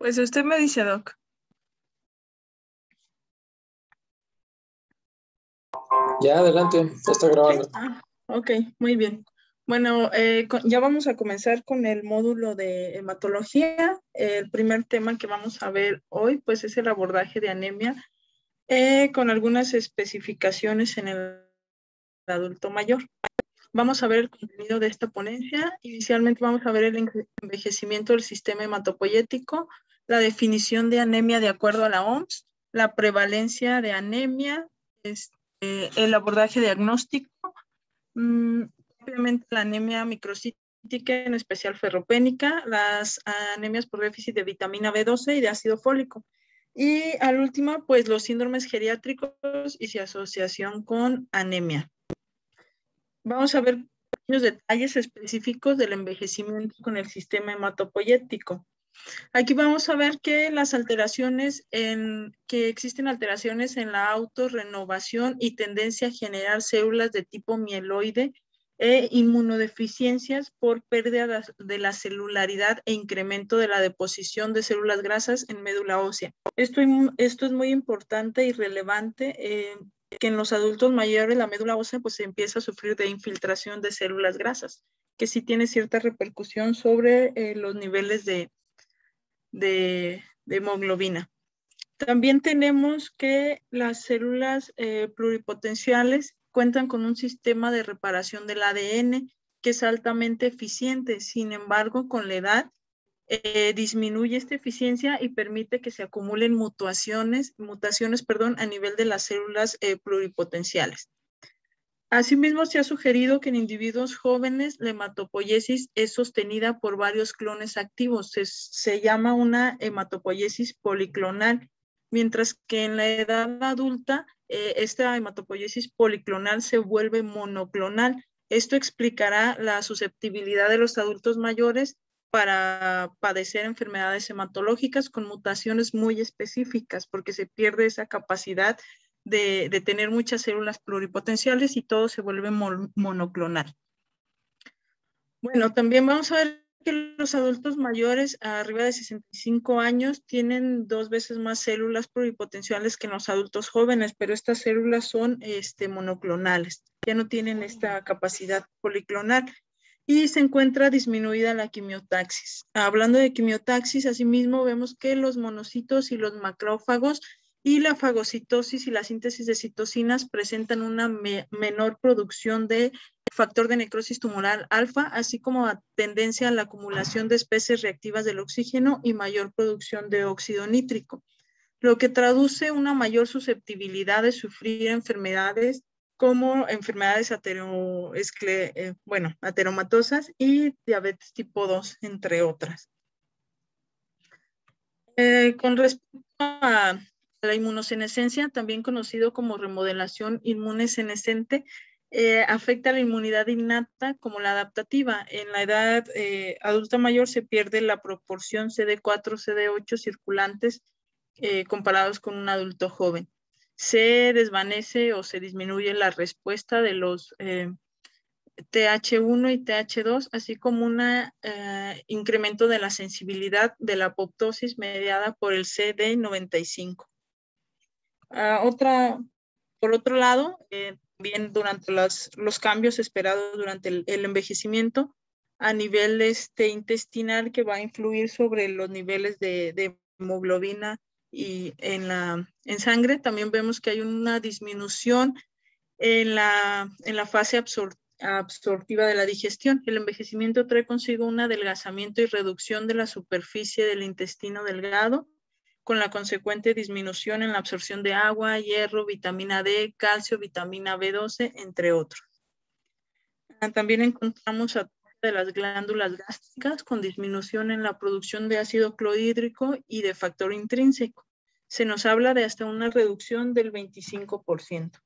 Pues usted me dice, Doc. Ya, adelante, ya está grabando. Ok, muy bien. Bueno, ya vamos a comenzar con el módulo de hematología. El primer tema que vamos a ver hoy, pues, es el abordaje de anemia con algunas especificaciones en el adulto mayor. Vamos a ver el contenido de esta ponencia. Inicialmente vamos a ver el envejecimiento del sistema hematopoyético, la definición de anemia de acuerdo a la OMS, la prevalencia de anemia, el abordaje diagnóstico, obviamente la anemia microcítica, en especial ferropénica, las anemias por déficit de vitamina B12 y de ácido fólico. Y al último, pues los síndromes geriátricos y su asociación con anemia. Vamos a ver pequeños detalles específicos del envejecimiento con el sistema hematopoyético. Aquí vamos a ver que existen alteraciones en la autorrenovación y tendencia a generar células de tipo mieloide e inmunodeficiencias por pérdida de la celularidad e incremento de la deposición de células grasas en médula ósea. Esto es muy importante y relevante que en los adultos mayores la médula ósea pues empieza a sufrir de infiltración de células grasas, que sí tiene cierta repercusión sobre los niveles de hemoglobina. También tenemos que las células pluripotenciales cuentan con un sistema de reparación del ADN que es altamente eficiente. Sin embargo, con la edad disminuye esta eficiencia y permite que se acumulen mutaciones, a nivel de las células pluripotenciales. Asimismo, se ha sugerido que en individuos jóvenes la hematopoiesis es sostenida por varios clones activos. Se llama una hematopoiesis policlonal, mientras que en la edad adulta esta hematopoiesis policlonal se vuelve monoclonal. Esto explicará la susceptibilidad de los adultos mayores para padecer enfermedades hematológicas con mutaciones muy específicas, porque se pierde esa capacidad de tener muchas células pluripotenciales y todo se vuelve monoclonal. Bueno, también vamos a ver que los adultos mayores arriba de 65 años tienen 2 veces más células pluripotenciales que los adultos jóvenes, pero estas células son monoclonales, ya no tienen esta capacidad policlonal y se encuentra disminuida la quimiotaxis. Hablando de quimiotaxis, asimismo vemos que los monocitos y los macrófagos y la fagocitosis y la síntesis de citocinas presentan una menor producción de factor de necrosis tumoral alfa, así como a tendencia a la acumulación de especies reactivas del oxígeno y mayor producción de óxido nítrico, lo que traduce una mayor susceptibilidad de sufrir enfermedades como enfermedades ateromatosas y diabetes tipo 2, entre otras. Con respecto a la inmunosenescencia, también conocido como remodelación inmunesenescente, afecta a la inmunidad innata como la adaptativa. En la edad adulta mayor se pierde la proporción CD4, CD8 circulantes comparados con un adulto joven. Se desvanece o se disminuye la respuesta de los TH1 y TH2, así como un incremento de la sensibilidad de la apoptosis mediada por el CD95. Por otro lado, bien durante los cambios esperados durante el envejecimiento a nivel intestinal, que va a influir sobre los niveles de hemoglobina y en sangre, también vemos que hay una disminución en la fase absortiva de la digestión. El envejecimiento trae consigo un adelgazamiento y reducción de la superficie del intestino delgado, con la consecuente disminución en la absorción de agua, hierro, vitamina D, calcio, vitamina B12, entre otros. También encontramos a de las glándulas gástricas con disminución en la producción de ácido clorhídrico y de factor intrínseco. Se nos habla de hasta una reducción del 25%.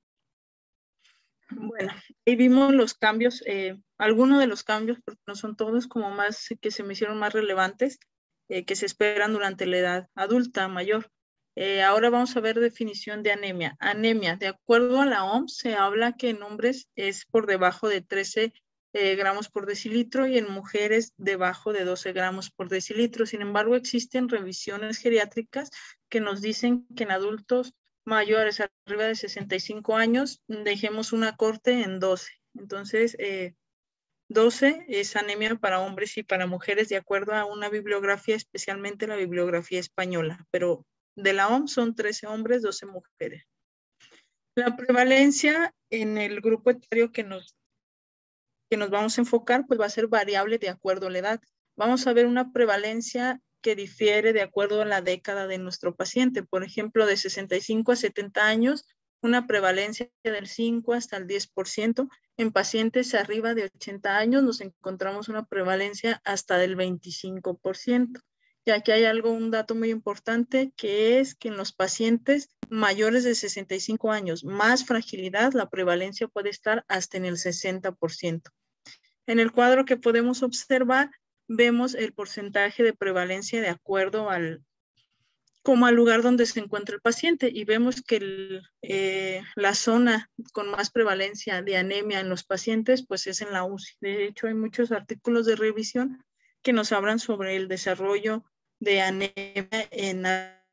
Bueno, ahí vimos los cambios, algunos de los cambios, porque no son todos, como más que se me hicieron más relevantes, que se esperan durante la edad adulta mayor. Ahora vamos a ver definición de anemia. Anemia, de acuerdo a la OMS, se habla que en hombres es por debajo de 13 gramos por decilitro y en mujeres debajo de 12 gramos por decilitro. Sin embargo, existen revisiones geriátricas que nos dicen que en adultos mayores arriba de 65 años dejemos una corte en 12. Entonces, 12 es anemia para hombres y para mujeres de acuerdo a una bibliografía, especialmente la bibliografía española, pero de la OMS son 13 hombres, 12 mujeres. La prevalencia en el grupo etario que nos vamos a enfocar, pues va a ser variable de acuerdo a la edad. Vamos a ver una prevalencia que difiere de acuerdo a la década de nuestro paciente. Por ejemplo, de 65 a 70 años, una prevalencia del 5 hasta el 10%. En pacientes arriba de 80 años nos encontramos una prevalencia hasta del 25%. Y aquí hay un dato muy importante, que es que en los pacientes mayores de 65 años, más fragilidad, la prevalencia puede estar hasta en el 60%. En el cuadro que podemos observar, vemos el porcentaje de prevalencia de acuerdo al lugar donde se encuentra el paciente y vemos que la zona con más prevalencia de anemia en los pacientes pues es en la UCI. De hecho, hay muchos artículos de revisión que nos hablan sobre el desarrollo de anemia en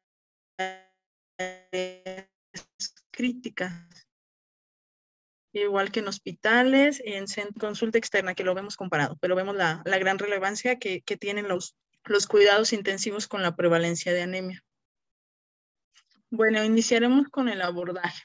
áreas críticas. Igual que en hospitales, en consulta externa, que lo vemos comparado, pero vemos la gran relevancia que tienen los cuidados intensivos con la prevalencia de anemia. Bueno, iniciaremos con el abordaje.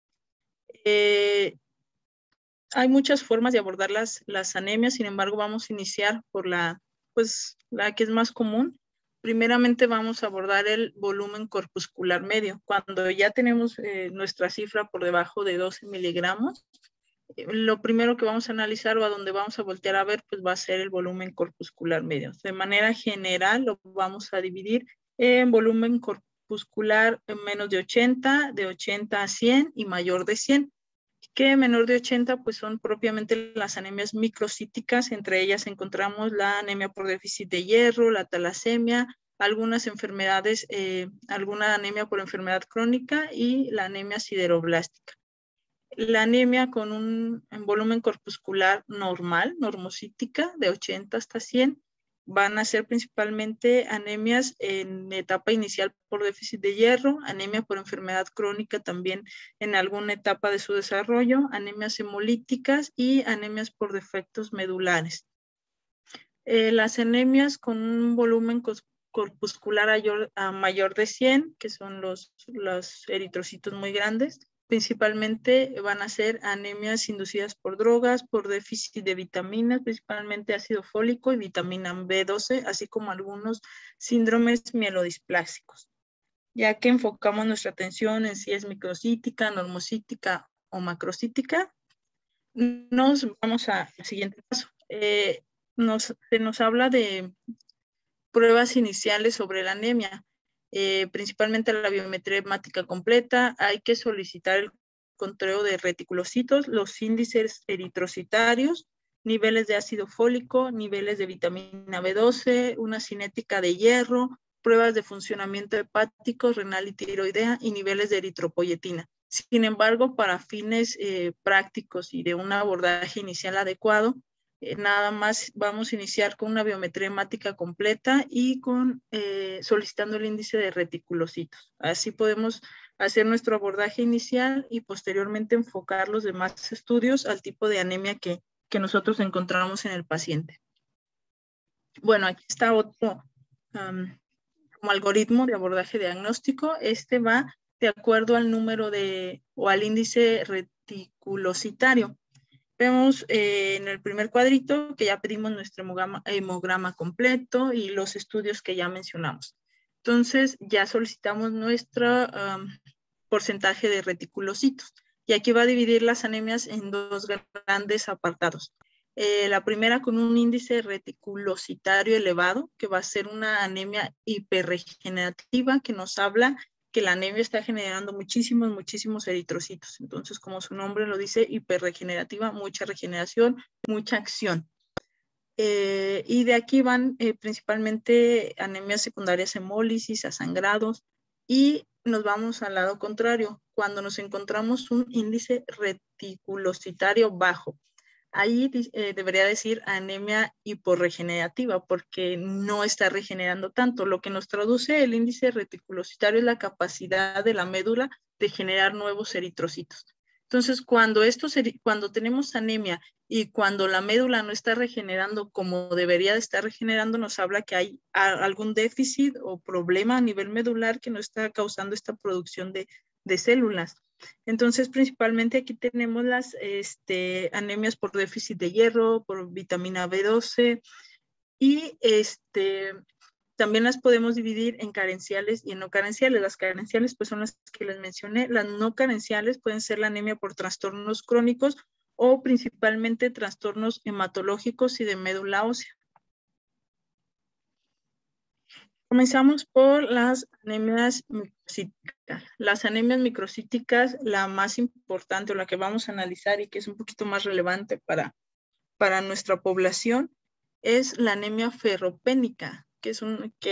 Hay muchas formas de abordar las anemias, sin embargo, vamos a iniciar por la que es más común. Primeramente vamos a abordar el volumen corpuscular medio. Cuando ya tenemos nuestra cifra por debajo de 12 miligramos, lo primero que vamos a analizar o a donde vamos a voltear a ver, pues va a ser el volumen corpuscular medio. De manera general lo vamos a dividir en volumen corpuscular menos de 80 a 100 y mayor de 100. Que menor de 80 pues son propiamente las anemias microcíticas, entre ellas encontramos la anemia por déficit de hierro, la talasemia, algunas enfermedades, alguna anemia por enfermedad crónica y la anemia sideroblástica. La anemia con un volumen corpuscular normal, normocítica, de 80 hasta 100, van a ser principalmente anemias en etapa inicial por déficit de hierro, anemia por enfermedad crónica también en alguna etapa de su desarrollo, anemias hemolíticas y anemias por defectos medulares. Las anemias con un volumen corpuscular mayor de 100, que son los eritrocitos muy grandes, principalmente van a ser anemias inducidas por drogas, por déficit de vitaminas, principalmente ácido fólico y vitamina B12, así como algunos síndromes mielodisplásicos. Ya que enfocamos nuestra atención en si es microcítica, normocítica o macrocítica, nos vamos al siguiente paso. Se nos habla de pruebas iniciales sobre la anemia. Principalmente la biometría hemática completa, hay que solicitar el conteo de reticulocitos, los índices eritrocitarios, niveles de ácido fólico, niveles de vitamina B12, una cinética de hierro, pruebas de funcionamiento hepático, renal y tiroidea y niveles de eritropoyetina. Sin embargo, para fines prácticos y de un abordaje inicial adecuado, nada más vamos a iniciar con una biometría hemática completa y solicitando el índice de reticulocitos. Así podemos hacer nuestro abordaje inicial y posteriormente enfocar los demás estudios al tipo de anemia que nosotros encontramos en el paciente. Bueno, aquí está otro como algoritmo de abordaje diagnóstico. Este va de acuerdo al número o al índice reticulocitario. Vemos en el primer cuadrito que ya pedimos nuestro hemograma completo y los estudios que ya mencionamos. Entonces ya solicitamos nuestro porcentaje de reticulocitos. Y aquí va a dividir las anemias en dos grandes apartados. La primera con un índice reticulocitario elevado, que va a ser una anemia hiperregenerativa, que nos habla que la anemia está generando muchísimos eritrocitos. Entonces, como su nombre lo dice, hiperregenerativa, mucha regeneración, mucha acción. Y de aquí van principalmente anemias secundarias hemólisis, asangrados, y nos vamos al lado contrario, cuando nos encontramos un índice reticulocitario bajo. ahí debería decir anemia hiporregenerativa, porque no está regenerando tanto. Lo que nos traduce el índice reticulocitario es la capacidad de la médula de generar nuevos eritrocitos. Entonces, cuando tenemos anemia y cuando la médula no está regenerando como debería de estar regenerando, nos habla que hay algún déficit o problema a nivel medular que no está causando esta producción de células. Entonces, principalmente aquí tenemos las anemias por déficit de hierro, por vitamina B12 y también las podemos dividir en carenciales y en no carenciales. Las carenciales pues son las que les mencioné. Las no carenciales pueden ser la anemia por trastornos crónicos o principalmente trastornos hematológicos y de médula ósea. Comenzamos por las anemias microcíticas. Las anemias microcíticas, la más importante o la que vamos a analizar y que es un poquito más relevante para nuestra población, es la anemia ferropénica, que es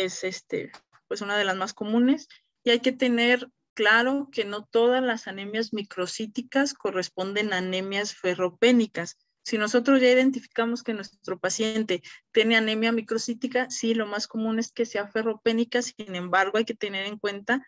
pues una de las más comunes, y hay que tener claro que no todas las anemias microcíticas corresponden a anemias ferropénicas. Si nosotros ya identificamos que nuestro paciente tiene anemia microcítica, sí, lo más común es que sea ferropénica, sin embargo, hay que tener en cuenta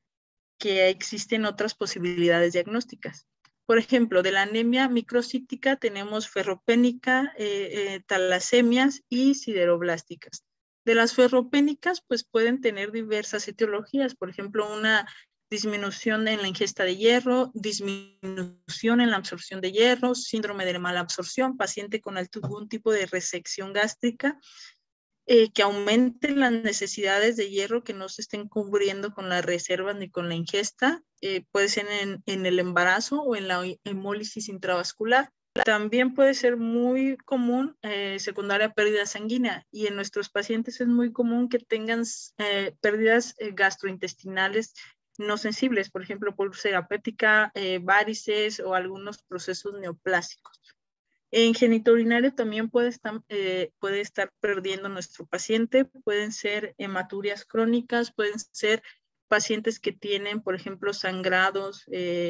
que existen otras posibilidades diagnósticas. Por ejemplo, de la anemia microcítica tenemos ferropénica, talasemias y sideroblásticas. De las ferropénicas, pues pueden tener diversas etiologías, por ejemplo, una disminución en la ingesta de hierro, disminución en la absorción de hierro, síndrome de mala absorción, paciente con algún tipo de resección gástrica, que aumenten las necesidades de hierro, que no se estén cubriendo con las reservas ni con la ingesta, puede ser en el embarazo o en la hemólisis intravascular. También puede ser muy común secundaria pérdida sanguínea, y en nuestros pacientes es muy común que tengan pérdidas gastrointestinales no sensibles, por ejemplo, por úlcera péptica, varices o algunos procesos neoplásicos. En genitourinario también puede estar perdiendo nuestro paciente, pueden ser hematurias crónicas, pueden ser pacientes que tienen, por ejemplo, sangrados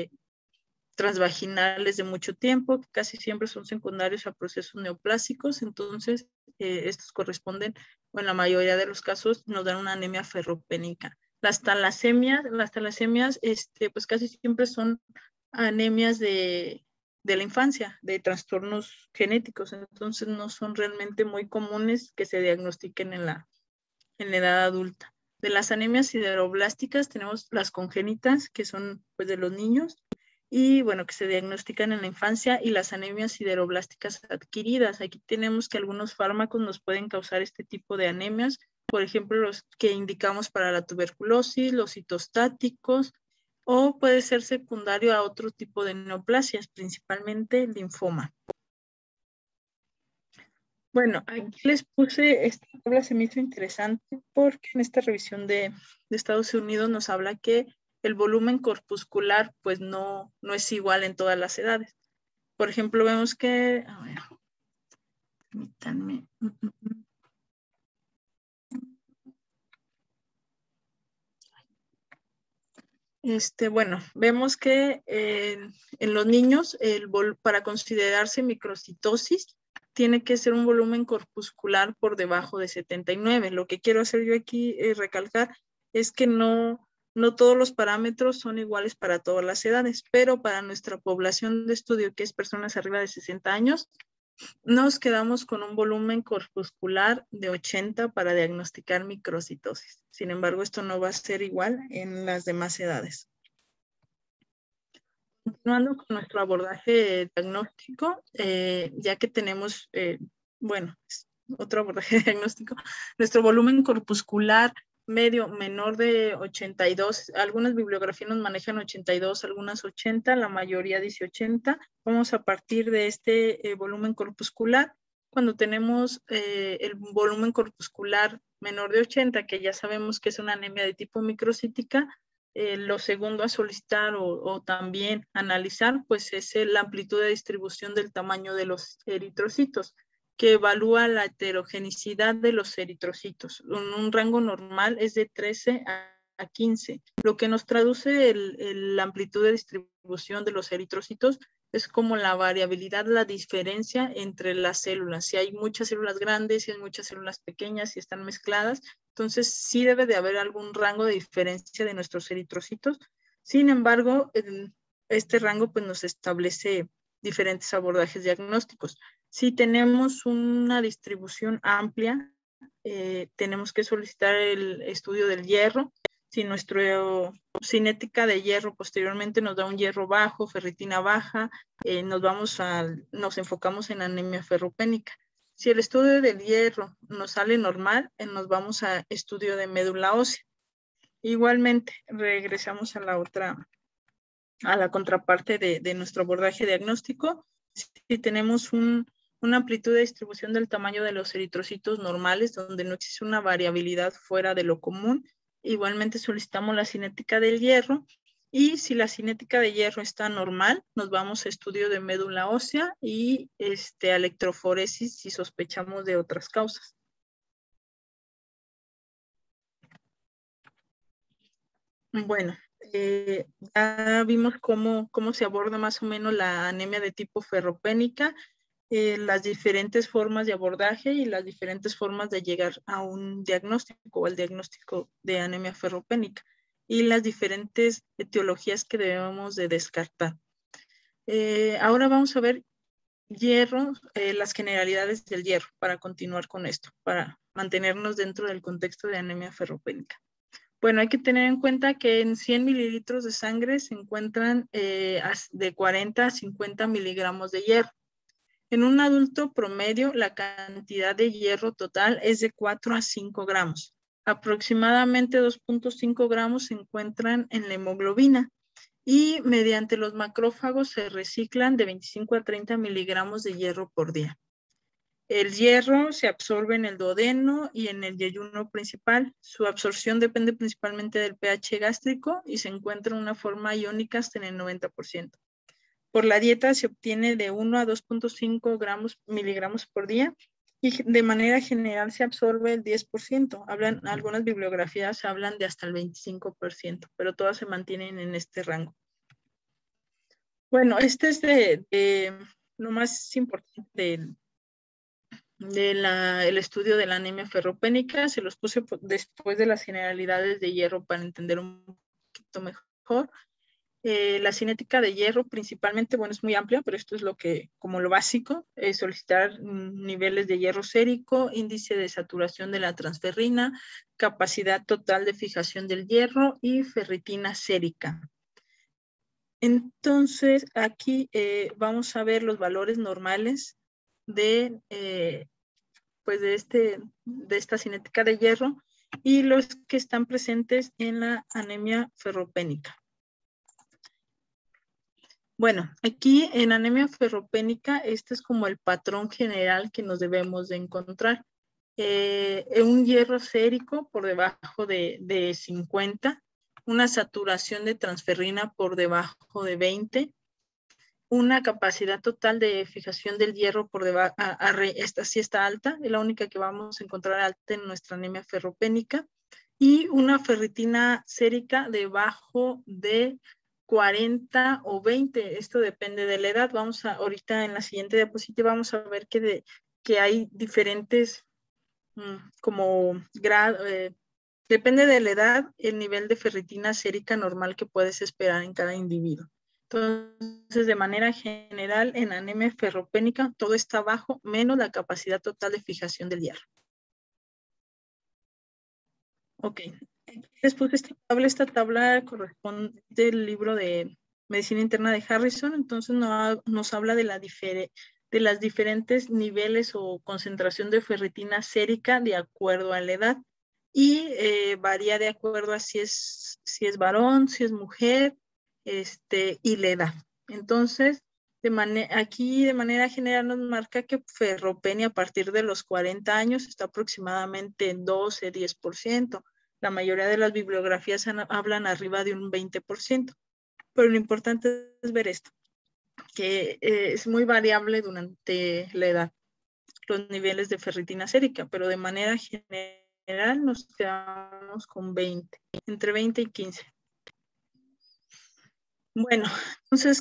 transvaginales de mucho tiempo, que casi siempre son secundarios a procesos neoplásicos. Entonces estos corresponden, o en la mayoría de los casos, nos dan una anemia ferropénica. Las talasemias, pues casi siempre son anemias de la infancia, de trastornos genéticos, entonces no son realmente muy comunes que se diagnostiquen en la edad adulta. De las anemias sideroblásticas tenemos las congénitas, que son pues de los niños, y bueno, que se diagnostican en la infancia, y las anemias sideroblásticas adquiridas. Aquí tenemos que algunos fármacos nos pueden causar este tipo de anemias, por ejemplo, los que indicamos para la tuberculosis, los citostáticos, o puede ser secundario a otro tipo de neoplasias, principalmente el linfoma. Bueno, aquí les puse, esta tabla se me hizo interesante porque en esta revisión de Estados Unidos nos habla que el volumen corpuscular pues no es igual en todas las edades. Por ejemplo, vemos que, a ver, permítanme. Bueno, vemos que en los niños, para considerarse microcitosis, tiene que ser un volumen corpuscular por debajo de 79. Lo que quiero hacer yo aquí recalcar es que no todos los parámetros son iguales para todas las edades, pero para nuestra población de estudio, que es personas arriba de 60 años, nos quedamos con un volumen corpuscular de 80 para diagnosticar microcitosis. Sin embargo, esto no va a ser igual en las demás edades. Continuando con nuestro abordaje diagnóstico, ya que tenemos, otro abordaje diagnóstico, nuestro volumen corpuscular medio menor de 82, algunas bibliografías nos manejan 82, algunas 80, la mayoría dice 80. Vamos a partir de este volumen corpuscular. Cuando tenemos el volumen corpuscular menor de 80, que ya sabemos que es una anemia de tipo microcítica, lo segundo a solicitar o también analizar, pues es la amplitud de distribución del tamaño de los eritrocitos, que evalúa la heterogenicidad de los eritrocitos. Un rango normal es de 13 15. Lo que nos traduce la amplitud de distribución de los eritrocitos es como la variabilidad, la diferencia entre las células. Si hay muchas células grandes, si hay muchas células pequeñas, si están mezcladas, entonces sí debe de haber algún rango de diferencia de nuestros eritrocitos. Sin embargo, este rango pues nos establece diferentes abordajes diagnósticos. Si tenemos una distribución amplia, tenemos que solicitar el estudio del hierro. Si nuestra cinética de hierro posteriormente nos da un hierro bajo, ferritina baja, nos enfocamos en anemia ferropénica. Si el estudio del hierro nos sale normal, nos vamos a estudio de médula ósea. Igualmente, regresamos a la contraparte de nuestro abordaje diagnóstico. Si tenemos una amplitud de distribución del tamaño de los eritrocitos normales, donde no existe una variabilidad fuera de lo común, igualmente solicitamos la cinética del hierro, y si la cinética de hierro está normal, nos vamos a estudio de médula ósea y a electroforesis si sospechamos de otras causas. Bueno, ya vimos cómo se aborda más o menos la anemia de tipo ferropénica, las diferentes formas de abordaje y las diferentes formas de llegar a un diagnóstico o al diagnóstico de anemia ferropénica, y las diferentes etiologías que debemos de descartar. Ahora vamos a ver hierro, las generalidades del hierro, para continuar con esto, para mantenernos dentro del contexto de anemia ferropénica. Bueno, hay que tener en cuenta que en 100 mililitros de sangre se encuentran de 40 a 50 miligramos de hierro. En un adulto promedio, la cantidad de hierro total es de 4 a 5 gramos. Aproximadamente 2.5 gramos se encuentran en la hemoglobina, y mediante los macrófagos se reciclan de 25 a 30 miligramos de hierro por día. El hierro se absorbe en el duodeno y en el yeyuno principal. Su absorción depende principalmente del pH gástrico y se encuentra en una forma iónica hasta en el 90%. Por la dieta se obtiene de 1 a 2.5 miligramos por día, y de manera general se absorbe el 10%. Algunas bibliografías hablan de hasta el 25%, pero todas se mantienen en este rango. Bueno, este es de lo más importante el estudio de la anemia ferropénica. Se los puse después de las generalidades de hierro para entender un poquito mejor. La cinética de hierro principalmente, bueno, es muy amplia, pero esto es como lo básico, solicitar niveles de hierro sérico, índice de saturación de la transferrina, capacidad total de fijación del hierro y ferritina sérica. Entonces, aquí vamos a ver los valores normales de esta cinética de hierro y los que están presentes en la anemia ferropénica. Bueno, aquí en anemia ferropénica, este es como el patrón general que nos debemos de encontrar. Un hierro sérico por debajo de 50, una saturación de transferrina por debajo de 20, una capacidad total de fijación del hierro por debajo, esta sí está alta, es la única que vamos a encontrar alta en nuestra anemia ferropénica, y una ferritina sérica debajo de 40 o 20, esto depende de la edad. Ahorita en la siguiente diapositiva vamos a ver que hay diferentes depende de la edad, el nivel de ferritina sérica normal que puedes esperar en cada individuo. Entonces, de manera general, en anemia ferropénica, todo está bajo, menos la capacidad total de fijación del hierro. Ok. Después esta tabla corresponde al libro de Medicina Interna de Harrison, entonces nos habla de las diferentes niveles o concentración de ferritina sérica de acuerdo a la edad, y varía de acuerdo a si es varón, si es mujer, y la edad. Entonces, aquí de manera general nos marca que ferropenia a partir de los 40 años está aproximadamente en 12-10%. La mayoría de las bibliografías hablan arriba de un 20%. Pero lo importante es ver esto, que es muy variable durante la edad, los niveles de ferritina sérica, pero de manera general general nos quedamos con 20, entre 20 y 15. Bueno, entonces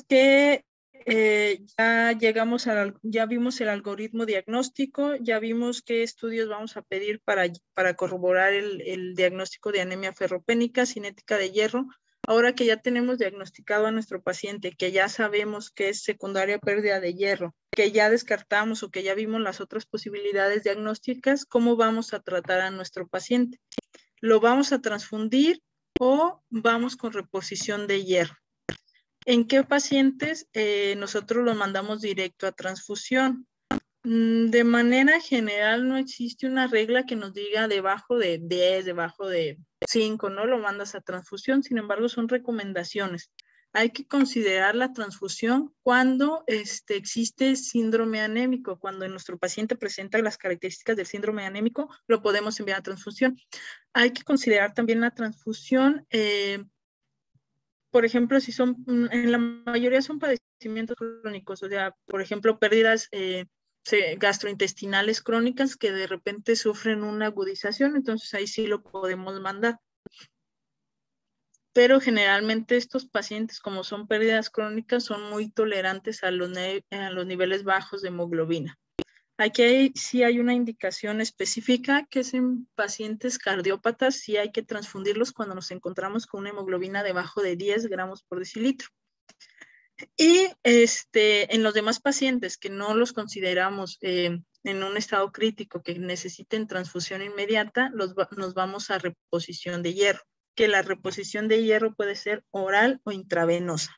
ya llegamos ya vimos el algoritmo diagnóstico, ya vimos qué estudios vamos a pedir para corroborar el diagnóstico de anemia ferropénica, cinética de hierro. Ahora que ya tenemos diagnosticado a nuestro paciente, que ya sabemos que es secundaria pérdida de hierro, que ya descartamos o que ya vimos las otras posibilidades diagnósticas, ¿cómo vamos a tratar a nuestro paciente? ¿Lo vamos a transfundir o vamos con reposición de hierro? ¿En qué pacientes nosotros lo mandamos directo a transfusión? De manera general no existe una regla que nos diga debajo de 10, debajo de 5, no lo mandas a transfusión, sin embargo son recomendaciones. Hay que considerar la transfusión cuando existe síndrome anémico, cuando nuestro paciente presenta las características del síndrome anémico, lo podemos enviar a transfusión. Hay que considerar también la transfusión por ejemplo, si son, en la mayoría son padecimientos crónicos, o sea, por ejemplo, pérdidas gastrointestinales crónicas que de repente sufren una agudización, entonces ahí sí lo podemos mandar. Pero generalmente estos pacientes, como son pérdidas crónicas, son muy tolerantes a los niveles bajos de hemoglobina. Aquí sí hay una indicación específica que es en pacientes cardiópatas, sí hay que transfundirlos cuando nos encontramos con una hemoglobina debajo de 10 gramos por decilitro. Y en los demás pacientes que no los consideramos en un estado crítico que necesiten transfusión inmediata, nos vamos a reposición de hierro, que la reposición de hierro puede ser oral o intravenosa.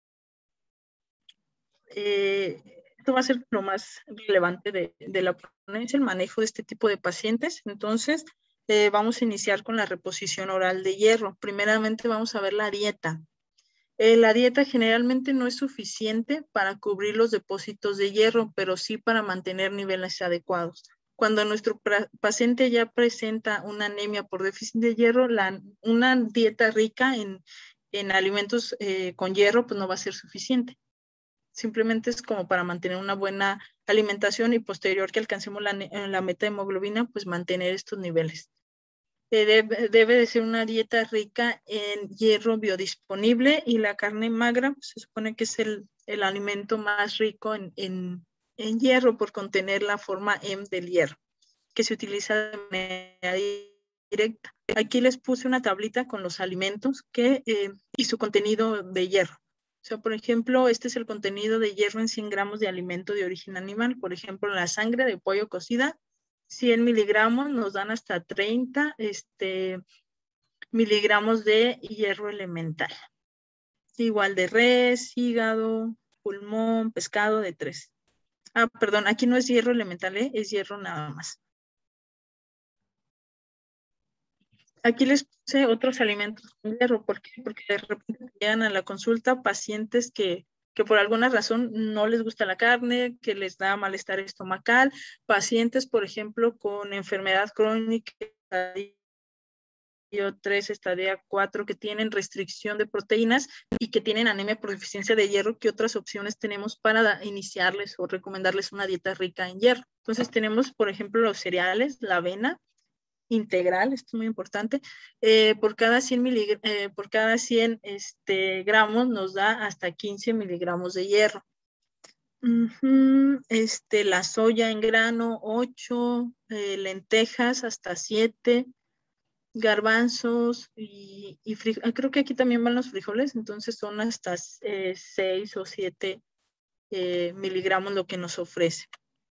Esto va a ser lo más relevante de la ponencia, el manejo de este tipo de pacientes. Entonces, vamos a iniciar con la reposición oral de hierro. Primeramente vamos a ver la dieta. La dieta generalmente no es suficiente para cubrir los depósitos de hierro, pero sí para mantener niveles adecuados. Cuando nuestro paciente ya presenta una anemia por déficit de hierro, una dieta rica en alimentos con hierro pues no va a ser suficiente. Simplemente es como para mantener una buena alimentación y posterior que alcancemos la meta de hemoglobina, pues mantener estos niveles. Debe de ser una dieta rica en hierro biodisponible y la carne magra pues, se supone que es el alimento más rico en hierro por contener la forma M del hierro, que se utiliza de manera directa. Aquí les puse una tablita con los alimentos y su contenido de hierro. O sea, por ejemplo, este es el contenido de hierro en 100 gramos de alimento de origen animal. Por ejemplo, la sangre de pollo cocida, 100 miligramos nos dan hasta 30 miligramos de hierro elemental. Igual de res, hígado, pulmón, pescado de 3. Ah, perdón, aquí no es hierro elemental, es hierro nada más. Aquí les puse otros alimentos con hierro, porque de repente llegan a la consulta pacientes que por alguna razón no les gusta la carne, que les da malestar estomacal, pacientes, por ejemplo, con enfermedad crónica, estadio 3, estadio 4, que tienen restricción de proteínas y que tienen anemia por deficiencia de hierro, ¿qué otras opciones tenemos para iniciarles o recomendarles una dieta rica en hierro? Entonces tenemos, por ejemplo, los cereales, la avena integral, esto es muy importante, por cada 100, gramos nos da hasta 15 miligramos de hierro. La soya en grano, 8, lentejas hasta 7, garbanzos y creo que aquí también van los frijoles, entonces son hasta 6 o 7 miligramos lo que nos ofrece.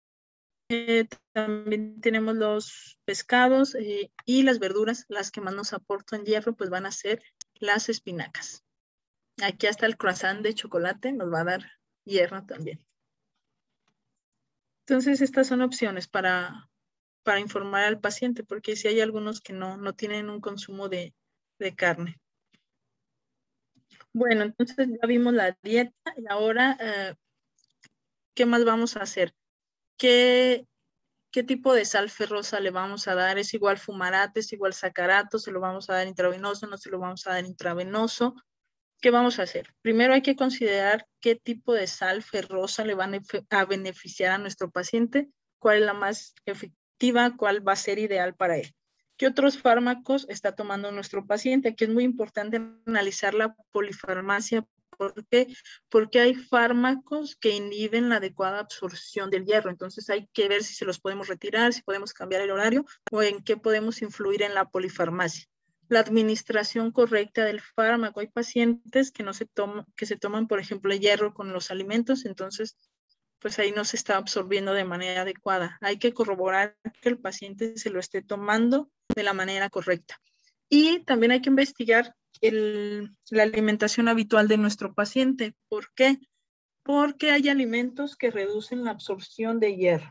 También tenemos los pescados y las verduras, las que más nos aportan hierro, pues van a ser las espinacas. Aquí hasta el croissant de chocolate nos va a dar hierro también. Entonces, estas son opciones para informar al paciente, porque si hay algunos que no tienen un consumo de carne. Bueno, entonces ya vimos la dieta y ahora, ¿qué más vamos a hacer? ¿Qué tipo de sal ferrosa le vamos a dar? ¿Es igual fumarato, es igual sacarato? ¿Se lo vamos a dar intravenoso? ¿No se lo vamos a dar intravenoso? ¿Qué vamos a hacer? Primero hay que considerar qué tipo de sal ferrosa le van a beneficiar a nuestro paciente, cuál es la más efectiva, cuál va a ser ideal para él. ¿Qué otros fármacos está tomando nuestro paciente? Aquí es muy importante analizar la polifarmacia. ¿Por qué? Porque hay fármacos que inhiben la adecuada absorción del hierro. Entonces hay que ver si se los podemos retirar, si podemos cambiar el horario o en qué podemos influir en la polifarmacia. La administración correcta del fármaco. Hay pacientes que se toman, por ejemplo, el hierro con los alimentos, entonces pues ahí no se está absorbiendo de manera adecuada. Hay que corroborar que el paciente se lo esté tomando de la manera correcta. Y también hay que investigar la alimentación habitual de nuestro paciente. ¿Por qué? Porque hay alimentos que reducen la absorción de hierro.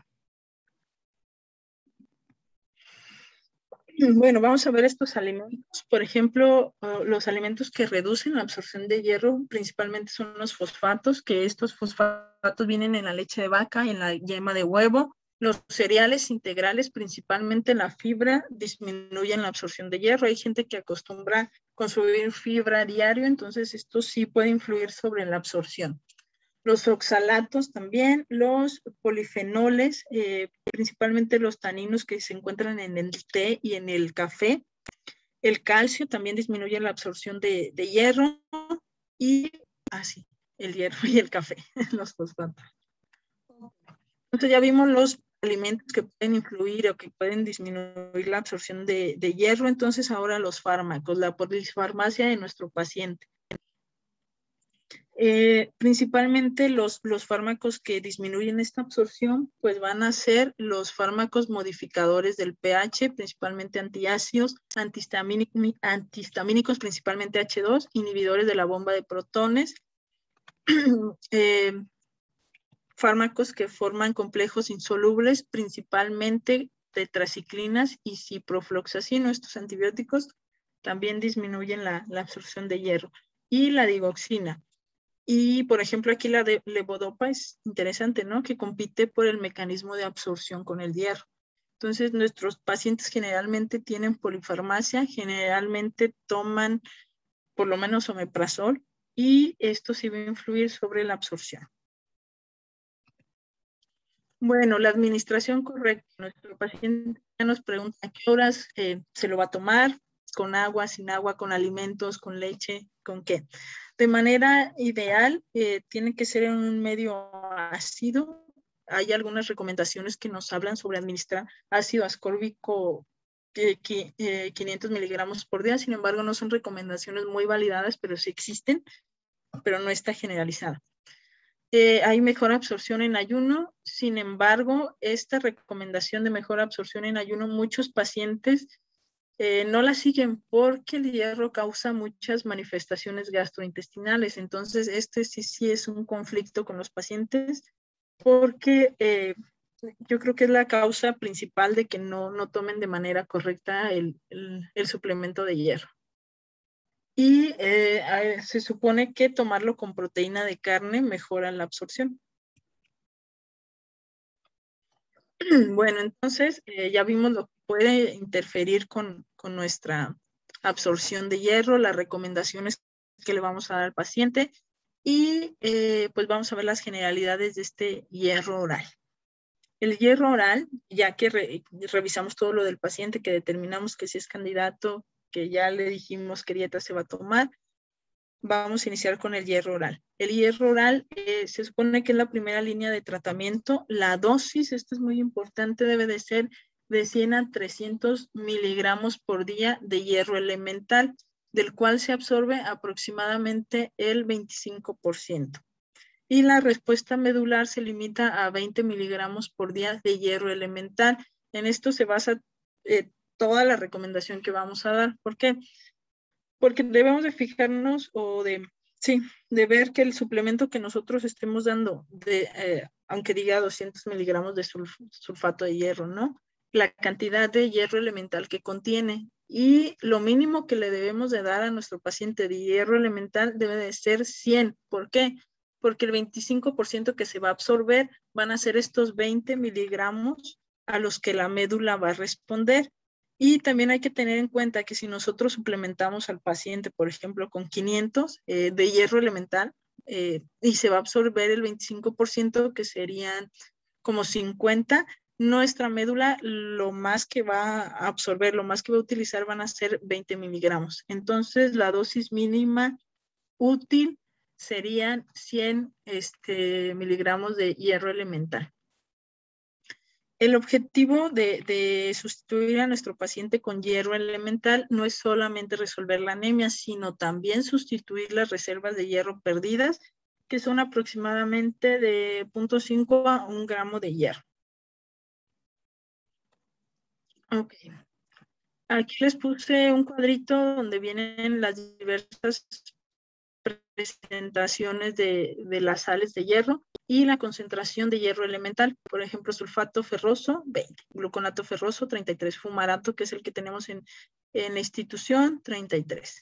Bueno, vamos a ver estos alimentos. Por ejemplo, los alimentos que reducen la absorción de hierro principalmente son los fosfatos, que estos fosfatos vienen en la leche de vaca y en la yema de huevo. Los cereales integrales, principalmente la fibra, disminuyen la absorción de hierro. Hay gente que acostumbra a consumir fibra diario, entonces esto sí puede influir sobre la absorción. Los oxalatos también, los polifenoles, principalmente los taninos que se encuentran en el té y en el café. El calcio también disminuye la absorción de hierro y así, el hierro y el café, los fosfatos. Entonces ya vimos los alimentos que pueden influir o que pueden disminuir la absorción de hierro. Entonces ahora los fármacos, la polifarmacia de nuestro paciente. Principalmente los fármacos que disminuyen esta absorción, pues van a ser los fármacos modificadores del pH, principalmente antiácidos, antihistamínicos, principalmente H2, inhibidores de la bomba de protones, fármacos que forman complejos insolubles, principalmente tetraciclinas y ciprofloxacino. Estos antibióticos también disminuyen la absorción de hierro. Y la digoxina. Y, por ejemplo, aquí la de levodopa es interesante, ¿no? Que compite por el mecanismo de absorción con el hierro. Entonces, nuestros pacientes generalmente tienen polifarmacia, generalmente toman por lo menos omeprazol y esto sí va a influir sobre la absorción. Bueno, la administración correcta. Nuestro paciente nos pregunta a qué horas se lo va a tomar, con agua, sin agua, con alimentos, con leche, con qué. De manera ideal, tiene que ser en un medio ácido. Hay algunas recomendaciones que nos hablan sobre administrar ácido ascórbico 500 miligramos por día. Sin embargo, no son recomendaciones muy validadas, pero sí existen, pero no está generalizada. Hay mejor absorción en ayuno. Sin embargo, esta recomendación de mejor absorción en ayuno, muchos pacientes no la siguen porque el hierro causa muchas manifestaciones gastrointestinales. Entonces, sí es un conflicto con los pacientes porque yo creo que es la causa principal de que no tomen de manera correcta el suplemento de hierro. Y se supone que tomarlo con proteína de carne mejora la absorción. Bueno, entonces ya vimos lo que puede interferir con nuestra absorción de hierro, las recomendaciones que le vamos a dar al paciente y pues vamos a ver las generalidades de este hierro oral. El hierro oral, ya que revisamos todo lo del paciente, que determinamos que si es candidato, que ya le dijimos qué dieta se va a tomar, vamos a iniciar con el hierro oral. El hierro oral se supone que es la primera línea de tratamiento. La dosis, esto es muy importante, debe de ser de 100 a 300 miligramos por día de hierro elemental, del cual se absorbe aproximadamente el 25%. Y la respuesta medular se limita a 20 miligramos por día de hierro elemental. En esto se basa toda la recomendación que vamos a dar. ¿Por qué? Porque debemos de fijarnos de ver que el suplemento que nosotros estemos dando, aunque diga 200 miligramos de sulfato de hierro, ¿no? La cantidad de hierro elemental que contiene y lo mínimo que le debemos de dar a nuestro paciente de hierro elemental debe de ser 100. ¿Por qué? Porque el 25% que se va a absorber van a ser estos 20 miligramos a los que la médula va a responder. Y también hay que tener en cuenta que si nosotros suplementamos al paciente, por ejemplo, con 500 de hierro elemental y se va a absorber el 25%, que serían como 50, nuestra médula lo más que va a absorber, lo más que va a utilizar van a ser 20 miligramos. Entonces, la dosis mínima útil serían 100 miligramos de hierro elemental. El objetivo de sustituir a nuestro paciente con hierro elemental no es solamente resolver la anemia, sino también sustituir las reservas de hierro perdidas, que son aproximadamente de 0.5 a 1 gramo de hierro. Ok. Aquí les puse un cuadrito donde vienen las diversas presentaciones de las sales de hierro y la concentración de hierro elemental. Por ejemplo, sulfato ferroso, 20. Gluconato ferroso, 33. Fumarato, que es el que tenemos en la institución, 33.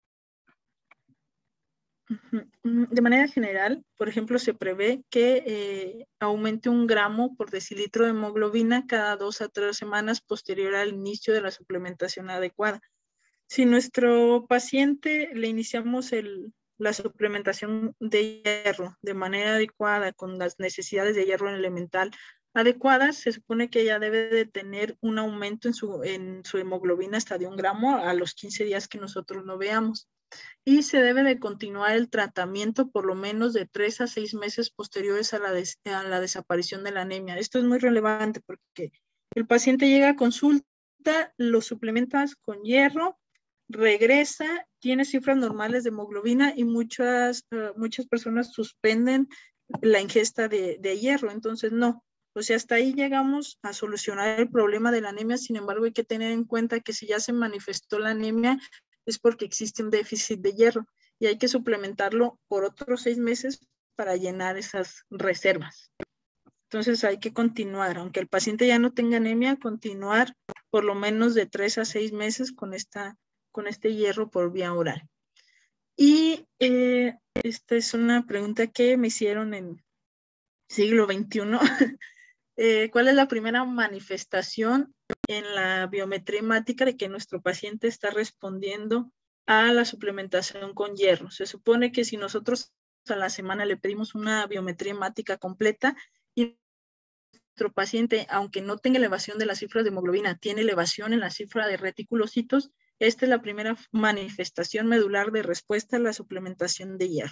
De manera general, por ejemplo, se prevé que aumente 1 gramo por decilitro de hemoglobina cada 2 a 3 semanas posterior al inicio de la suplementación adecuada. Si nuestro paciente le iniciamos la suplementación de hierro de manera adecuada, con las necesidades de hierro elemental adecuadas, se supone que ya debe de tener un aumento en su hemoglobina hasta de 1 gramo a los 15 días que nosotros lo veamos. Y se debe de continuar el tratamiento por lo menos de 3 a 6 meses posteriores a la desaparición de la anemia. Esto es muy relevante porque el paciente llega a consulta, lo suplementas con hierro, regresa, tiene cifras normales de hemoglobina y muchas personas suspenden la ingesta de hierro. Entonces, no. O sea, hasta ahí llegamos a solucionar el problema de la anemia. Sin embargo, hay que tener en cuenta que si ya se manifestó la anemia, es porque existe un déficit de hierro y hay que suplementarlo por otros 6 meses para llenar esas reservas. Entonces hay que continuar, aunque el paciente ya no tenga anemia, continuar por lo menos de 3 a 6 meses con este hierro por vía oral. Y esta es una pregunta que me hicieron en siglo XXI. ¿Cuál es la primera manifestación en la biometría hemática de que nuestro paciente está respondiendo a la suplementación con hierro? Se supone que si nosotros a la semana le pedimos una biometría hemática completa y nuestro paciente, aunque no tenga elevación de las cifras de hemoglobina, tiene elevación en la cifra de reticulocitos, esta es la primera manifestación medular de respuesta a la suplementación de hierro.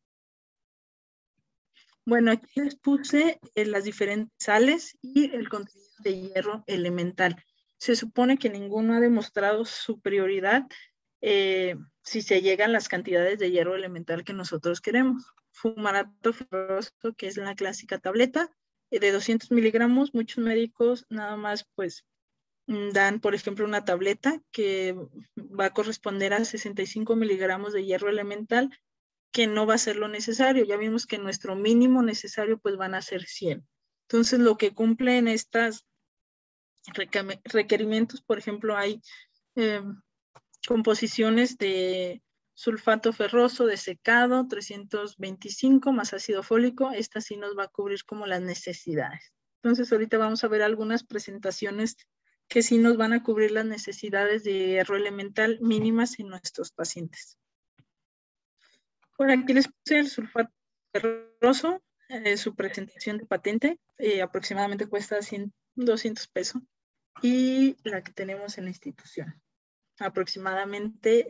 Bueno, aquí les puse las diferentes sales y el contenido de hierro elemental. Se supone que ninguno ha demostrado superioridad si se llegan las cantidades de hierro elemental que nosotros queremos. Fumarato ferroso, que es la clásica tableta, de 200 miligramos, muchos médicos nada más pues dan, por ejemplo, una tableta que va a corresponder a 65 miligramos de hierro elemental, que no va a ser lo necesario. Ya vimos que nuestro mínimo necesario pues van a ser 100. Entonces, lo que cumplen estos requerimientos, por ejemplo, hay composiciones de sulfato ferroso desecado, 325 más ácido fólico. Esta sí nos va a cubrir como las necesidades. Entonces, ahorita vamos a ver algunas presentaciones que sí nos van a cubrir las necesidades de hierro elemental mínimas en nuestros pacientes. Por aquí les puse el sulfato ferroso, su presentación de patente, aproximadamente cuesta 200 pesos, y la que tenemos en la institución, aproximadamente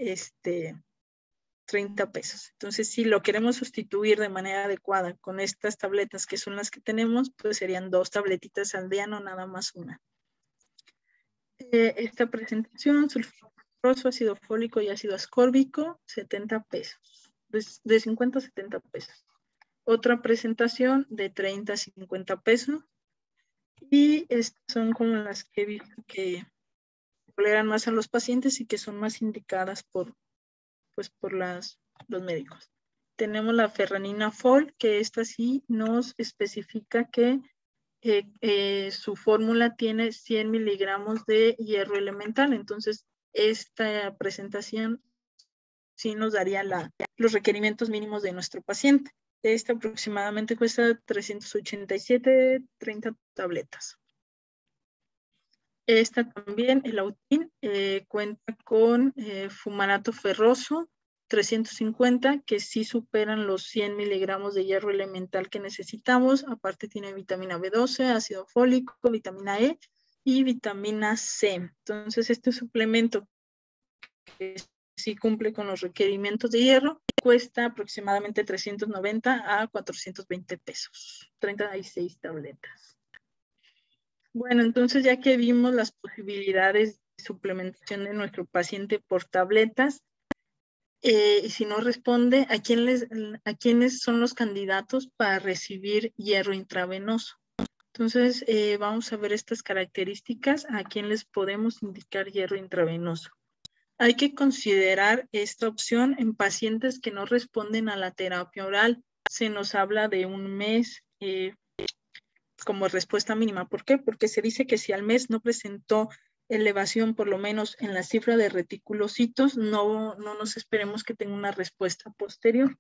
30 pesos. Entonces, si lo queremos sustituir de manera adecuada con estas tabletas que son las que tenemos, pues serían 2 tabletitas al día, no nada más una. Esta presentación, sulfato ferroso, ácido fólico y ácido ascórbico, 70 pesos. De 50 a 70 pesos. Otra presentación de 30 a 50 pesos. Y estas son como las que he visto que toleran más a los pacientes y que son más indicadas por los médicos. Tenemos la ferranina FOL, que esta sí nos especifica que su fórmula tiene 100 miligramos de hierro elemental. Entonces, esta presentación sí nos daría los requerimientos mínimos de nuestro paciente. Esta aproximadamente cuesta 387, 30 tabletas. Esta también, el Autin, cuenta con fumarato ferroso, 350, que sí superan los 100 miligramos de hierro elemental que necesitamos. Aparte tiene vitamina B12, ácido fólico, vitamina E y vitamina C. Entonces, este suplemento que sí cumple con los requerimientos de hierro cuesta aproximadamente 390 a 420 pesos, 36 tabletas. Bueno, entonces ya que vimos las posibilidades de suplementación de nuestro paciente por tabletas, y si no responde, ¿a quiénes son los candidatos para recibir hierro intravenoso? Entonces, vamos a ver estas características, a quién les podemos indicar hierro intravenoso. Hay que considerar esta opción en pacientes que no responden a la terapia oral. Se nos habla de un mes como respuesta mínima. ¿Por qué? Porque se dice que si al mes no presentó elevación por lo menos en la cifra de reticulocitos, no nos esperemos que tenga una respuesta posterior.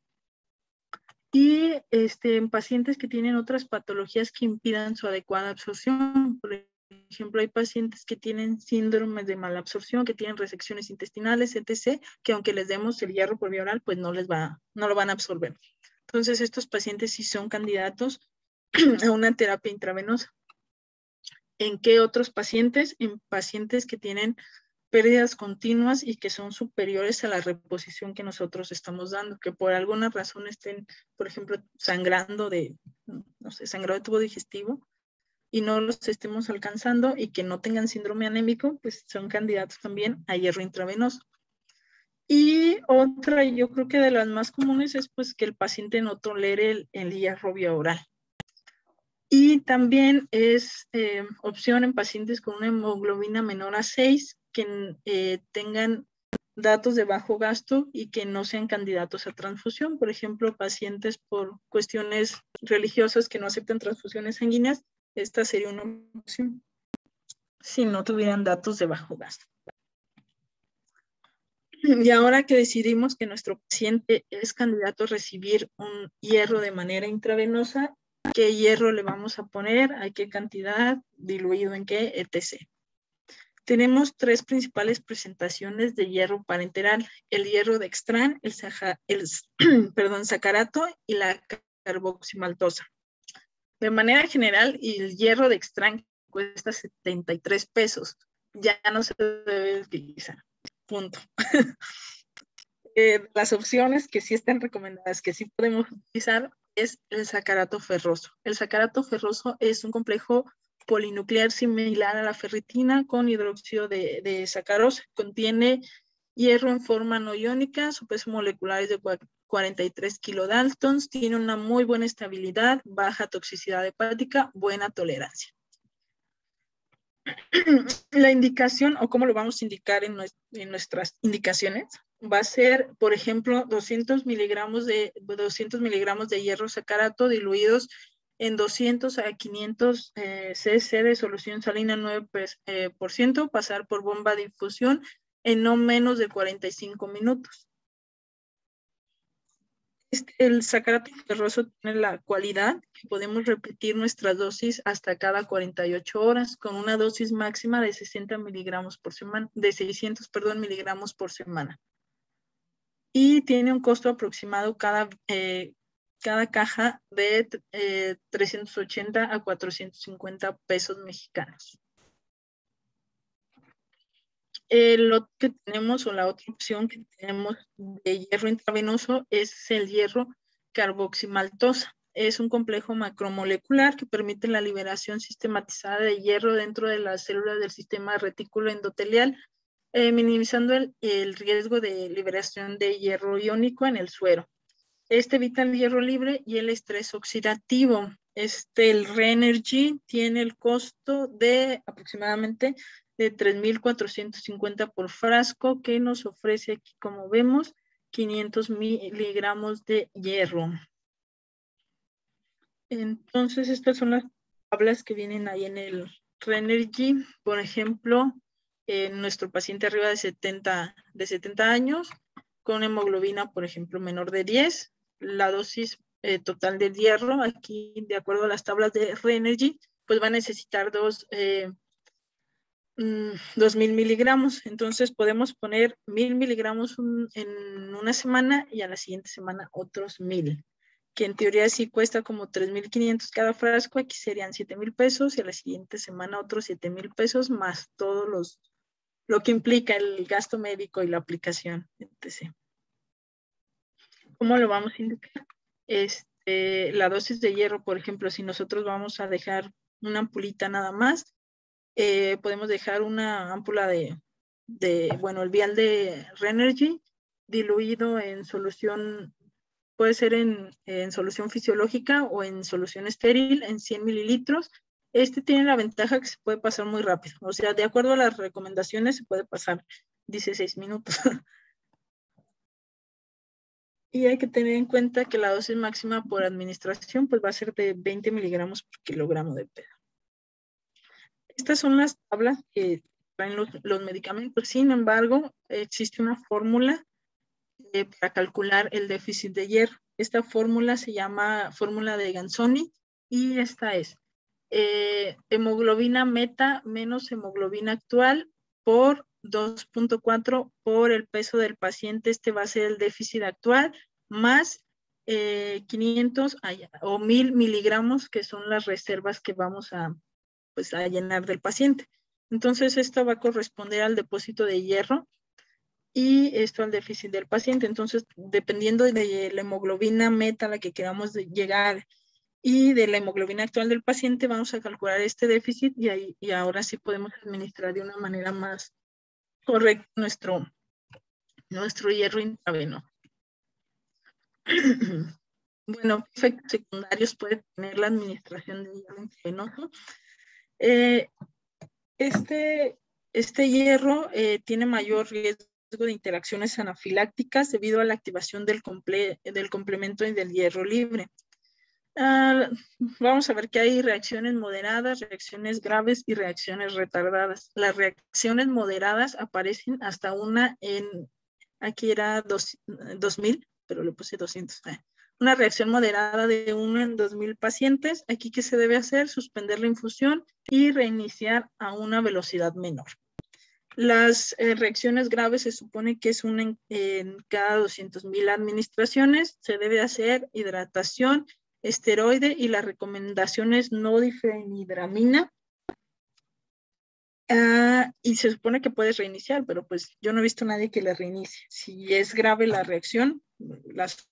Y en pacientes que tienen otras patologías que impidan su adecuada absorción, por ejemplo, hay pacientes que tienen síndrome de malabsorción, que tienen resecciones intestinales, etc., que aunque les demos el hierro por vía oral, pues no lo van a absorber. Entonces, estos pacientes sí son candidatos a una terapia intravenosa. ¿En qué otros pacientes? En pacientes que tienen pérdidas continuas y que son superiores a la reposición que nosotros estamos dando, que por alguna razón estén, por ejemplo, sangrando sangrado de tubo digestivo y no los estemos alcanzando y que no tengan síndrome anémico, pues son candidatos también a hierro intravenoso. Y otra, yo creo que de las más comunes es pues que el paciente no tolere el hierro vía oral. Y también es opción en pacientes con una hemoglobina menor a 6 que tengan datos de bajo gasto y que no sean candidatos a transfusión. Por ejemplo, pacientes por cuestiones religiosas que no aceptan transfusiones sanguíneas, esta sería una opción si no tuvieran datos de bajo gasto. Y ahora que decidimos que nuestro paciente es candidato a recibir un hierro de manera intravenosa, ¿qué hierro le vamos a poner? ¿A qué cantidad? ¿Diluido en qué? Etc. Tenemos tres principales presentaciones de hierro parenteral: el hierro dextran, el sacarato y la carboximaltosa. De manera general, el hierro dextran cuesta 73 pesos. Ya no se debe utilizar. Punto. Las opciones que sí están recomendadas, que sí podemos utilizar, es el sacarato ferroso. El sacarato ferroso es un complejo polinuclear similar a la ferritina con hidróxido de sacarosa. Contiene hierro en forma no iónica, su peso molecular es de 43 kilodaltons, tiene una muy buena estabilidad, baja toxicidad hepática, buena tolerancia. La indicación, o cómo lo vamos a indicar en nuestras indicaciones, va a ser, por ejemplo, 200 miligramos de hierro sacarato diluidos en 200 a 500 cc de solución salina 9%, pasar por bomba de infusión en no menos de 45 minutos. El sacarato ferroso tiene la cualidad que podemos repetir nuestras dosis hasta cada 48 horas con una dosis máxima de 60 miligramos por semana, de 600, miligramos por semana. Y tiene un costo aproximado cada caja de 380 a 450 pesos mexicanos. Lo que tenemos, o la otra opción que tenemos de hierro intravenoso, es el hierro carboximaltosa. Es un complejo macromolecular que permite la liberación sistematizada de hierro dentro de las células del sistema retículo endotelial, minimizando el riesgo de liberación de hierro iónico en el suero. Este evita el hierro libre y el estrés oxidativo. El Reenergy tiene el costo de aproximadamente de 3,450 por frasco, que nos ofrece aquí, como vemos, 500 miligramos de hierro. Entonces, estas son las tablas que vienen ahí en el Reenergy. Por ejemplo, nuestro paciente arriba de 70 años, con hemoglobina, por ejemplo, menor de 10, la dosis total de hierro, aquí de acuerdo a las tablas de Reenergy, pues va a necesitar 2,000 miligramos. Entonces podemos poner 1,000 miligramos en una semana y a la siguiente semana otros 1,000, que en teoría sí cuesta como 3,500 cada frasco. Aquí serían 7,000 pesos y a la siguiente semana otros 7,000 pesos más todos lo que implica el gasto médico y la aplicación, etc. ¿Cómo lo vamos a indicar? La dosis de hierro, por ejemplo, si nosotros vamos a dejar una ampulita nada más, podemos dejar una ámpula bueno, el vial de Renergy diluido en solución, puede ser en solución fisiológica o en solución estéril en 100 mililitros. Tiene la ventaja que se puede pasar muy rápido. O sea, de acuerdo a las recomendaciones se puede pasar 16 minutos. Y hay que tener en cuenta que la dosis máxima por administración pues va a ser de 20 miligramos por kilogramo de peso. Estas son las tablas que traen los medicamentos. Sin embargo, existe una fórmula para calcular el déficit de hierro. Esta fórmula se llama fórmula de Ganzoni y esta es hemoglobina meta menos hemoglobina actual por 2.4 por el peso del paciente. Va a ser el déficit actual más 500 o 1,000 miligramos, que son las reservas que vamos a llenar del paciente. Entonces, esto va a corresponder al depósito de hierro y esto al déficit del paciente. Entonces, dependiendo de la hemoglobina meta a la que queramos llegar y de la hemoglobina actual del paciente, vamos a calcular este déficit y ahora sí podemos administrar de una manera más correcta nuestro hierro intravenoso. Bueno, ¿qué efectos secundarios puede tener la administración de hierro intravenoso? Este hierro tiene mayor riesgo de interacciones anafilácticas debido a la activación del complemento y del hierro libre. Vamos a ver que hay reacciones moderadas, reacciones graves y reacciones retardadas. Las reacciones moderadas aparecen hasta una aquí era 2,000, pero le puse 200. Una reacción moderada de 1 en 2,000 pacientes. Aquí, ¿qué se debe hacer? Suspender la infusión y reiniciar a una velocidad menor. Las reacciones graves se supone que es una en cada 200,000 administraciones. Se debe hacer hidratación, esteroide y la recomendación es no difenhidramina. Y se supone que puedes reiniciar, pero pues yo no he visto a nadie que la reinicie. Si es grave la reacción, las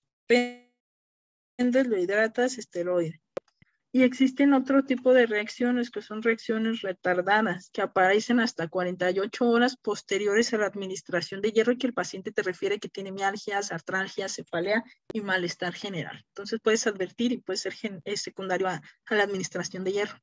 lo hidratas, esteroide. Y existen otro tipo de reacciones que son reacciones retardadas, que aparecen hasta 48 horas posteriores a la administración de hierro y que el paciente te refiere que tiene mialgias, artralgias, cefalea y malestar general. Entonces puedes advertir y puede ser secundario a la administración de hierro.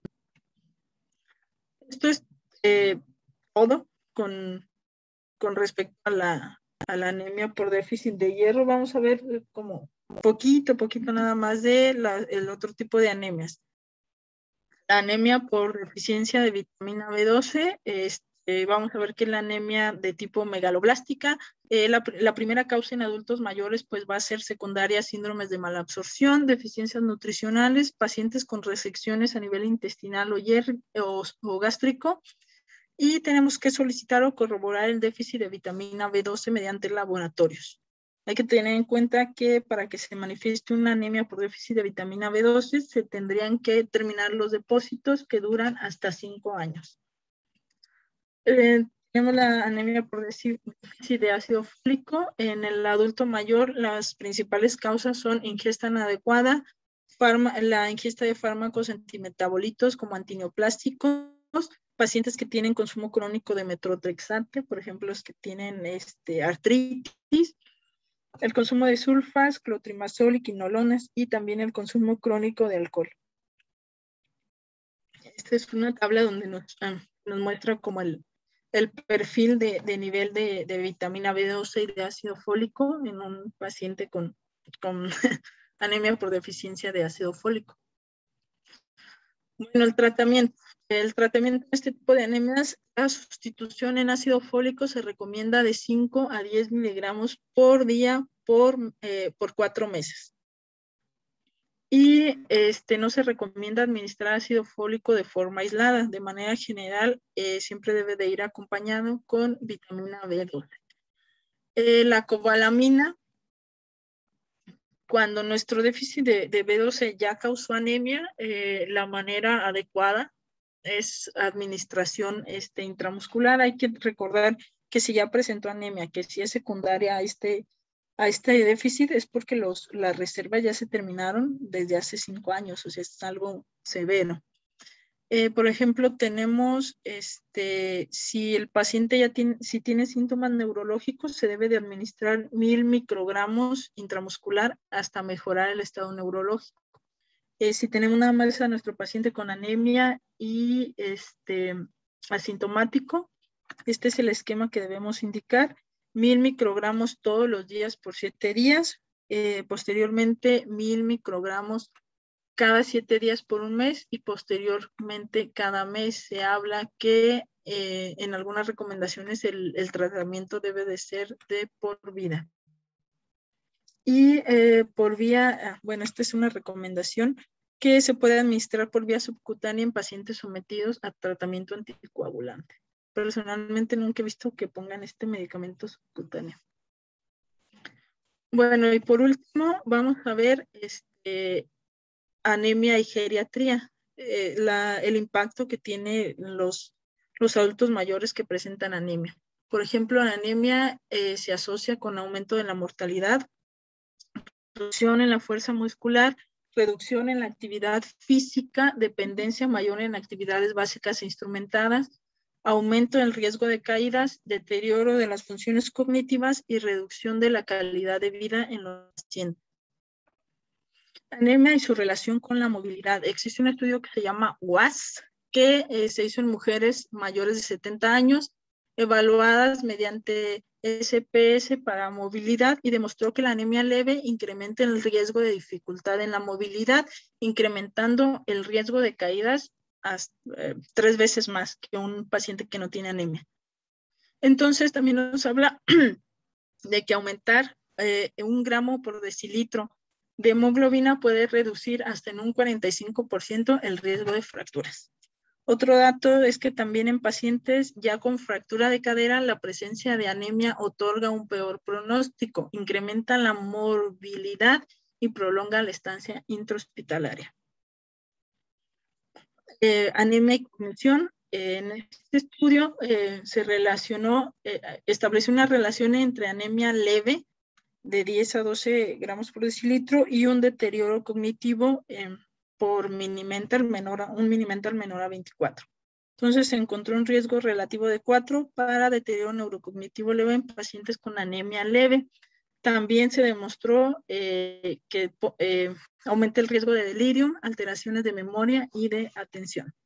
Esto es todo con respecto a la anemia por déficit de hierro. Vamos a ver como poquito nada más de el otro tipo de anemias. La anemia por deficiencia de vitamina B12, vamos a ver que la anemia de tipo megaloblástica, la primera causa en adultos mayores pues va a ser secundaria, síndromes de malabsorción, deficiencias nutricionales, pacientes con resecciones a nivel intestinal o gástrico, y tenemos que solicitar o corroborar el déficit de vitamina B12 mediante laboratorios. Hay que tener en cuenta que para que se manifieste una anemia por déficit de vitamina B12 se tendrían que terminar los depósitos que duran hasta 5 años. Tenemos la anemia por déficit de ácido fólico. En el adulto mayor, las principales causas son ingesta inadecuada, la ingesta de fármacos antimetabolitos como antineoplásticos, pacientes que tienen consumo crónico de metotrexate, por ejemplo, los que tienen artritis, el consumo de sulfas, clotrimazol y quinolonas, y también el consumo crónico de alcohol. Esta es una tabla donde nos muestra como el perfil de nivel de vitamina B12 y de ácido fólico en un paciente con anemia por deficiencia de ácido fólico. Bueno, el tratamiento de este tipo de anemias, la sustitución en ácido fólico se recomienda de 5 a 10 miligramos por día por 4 meses. y no se recomienda administrar ácido fólico de forma aislada. De manera general, siempre debe de ir acompañado con vitamina B12. La cobalamina, cuando nuestro déficit de B12 ya causó anemia, la manera adecuada es administración intramuscular. Hay que recordar que si ya presentó anemia, que si es secundaria a este déficit, es porque las reservas ya se terminaron desde hace 5 años, o sea, es algo severo. Por ejemplo, tenemos, si el paciente ya tiene síntomas neurológicos, se debe de administrar 1000 microgramos intramuscular hasta mejorar el estado neurológico. Si tenemos nada más a nuestro paciente con anemia y asintomático, este es el esquema que debemos indicar: 1000 microgramos todos los días por 7 días, posteriormente 1000 microgramos cada 7 días por un mes y posteriormente cada mes. Se habla que en algunas recomendaciones el tratamiento debe de ser de por vida. Y por vía, bueno, esta es una recomendación que se puede administrar por vía subcutánea en pacientes sometidos a tratamiento anticoagulante. Personalmente nunca he visto que pongan este medicamento subcutáneo. Bueno, y por último vamos a ver anemia y geriatría, el impacto que tiene los adultos mayores que presentan anemia. Por ejemplo, la anemia se asocia con aumento de la mortalidad, reducción en la fuerza muscular, reducción en la actividad física, dependencia mayor en actividades básicas e instrumentadas, aumento en el riesgo de caídas, deterioro de las funciones cognitivas y reducción de la calidad de vida en los pacientes. Anemia y su relación con la movilidad. Existe un estudio que se llama WAS, que se hizo en mujeres mayores de 70 años, evaluadas mediante SPS para movilidad, y demostró que la anemia leve incrementa el riesgo de dificultad en la movilidad, incrementando el riesgo de caídas hasta 3 veces más que un paciente que no tiene anemia. Entonces también nos habla de que aumentar 1 gramo por decilitro de hemoglobina puede reducir hasta en un 45% el riesgo de fracturas. Otro dato es que también en pacientes ya con fractura de cadera, la presencia de anemia otorga un peor pronóstico, incrementa la morbilidad y prolonga la estancia intrahospitalaria. Anemia y cognición. En este estudio se estableció una relación entre anemia leve de 10 a 12 gramos por decilitro y un deterioro cognitivo por Minimental menor a 24. Entonces se encontró un riesgo relativo de 4 para deterioro neurocognitivo leve en pacientes con anemia leve. También se demostró que aumenta el riesgo de delirium, alteraciones de memoria y de atención.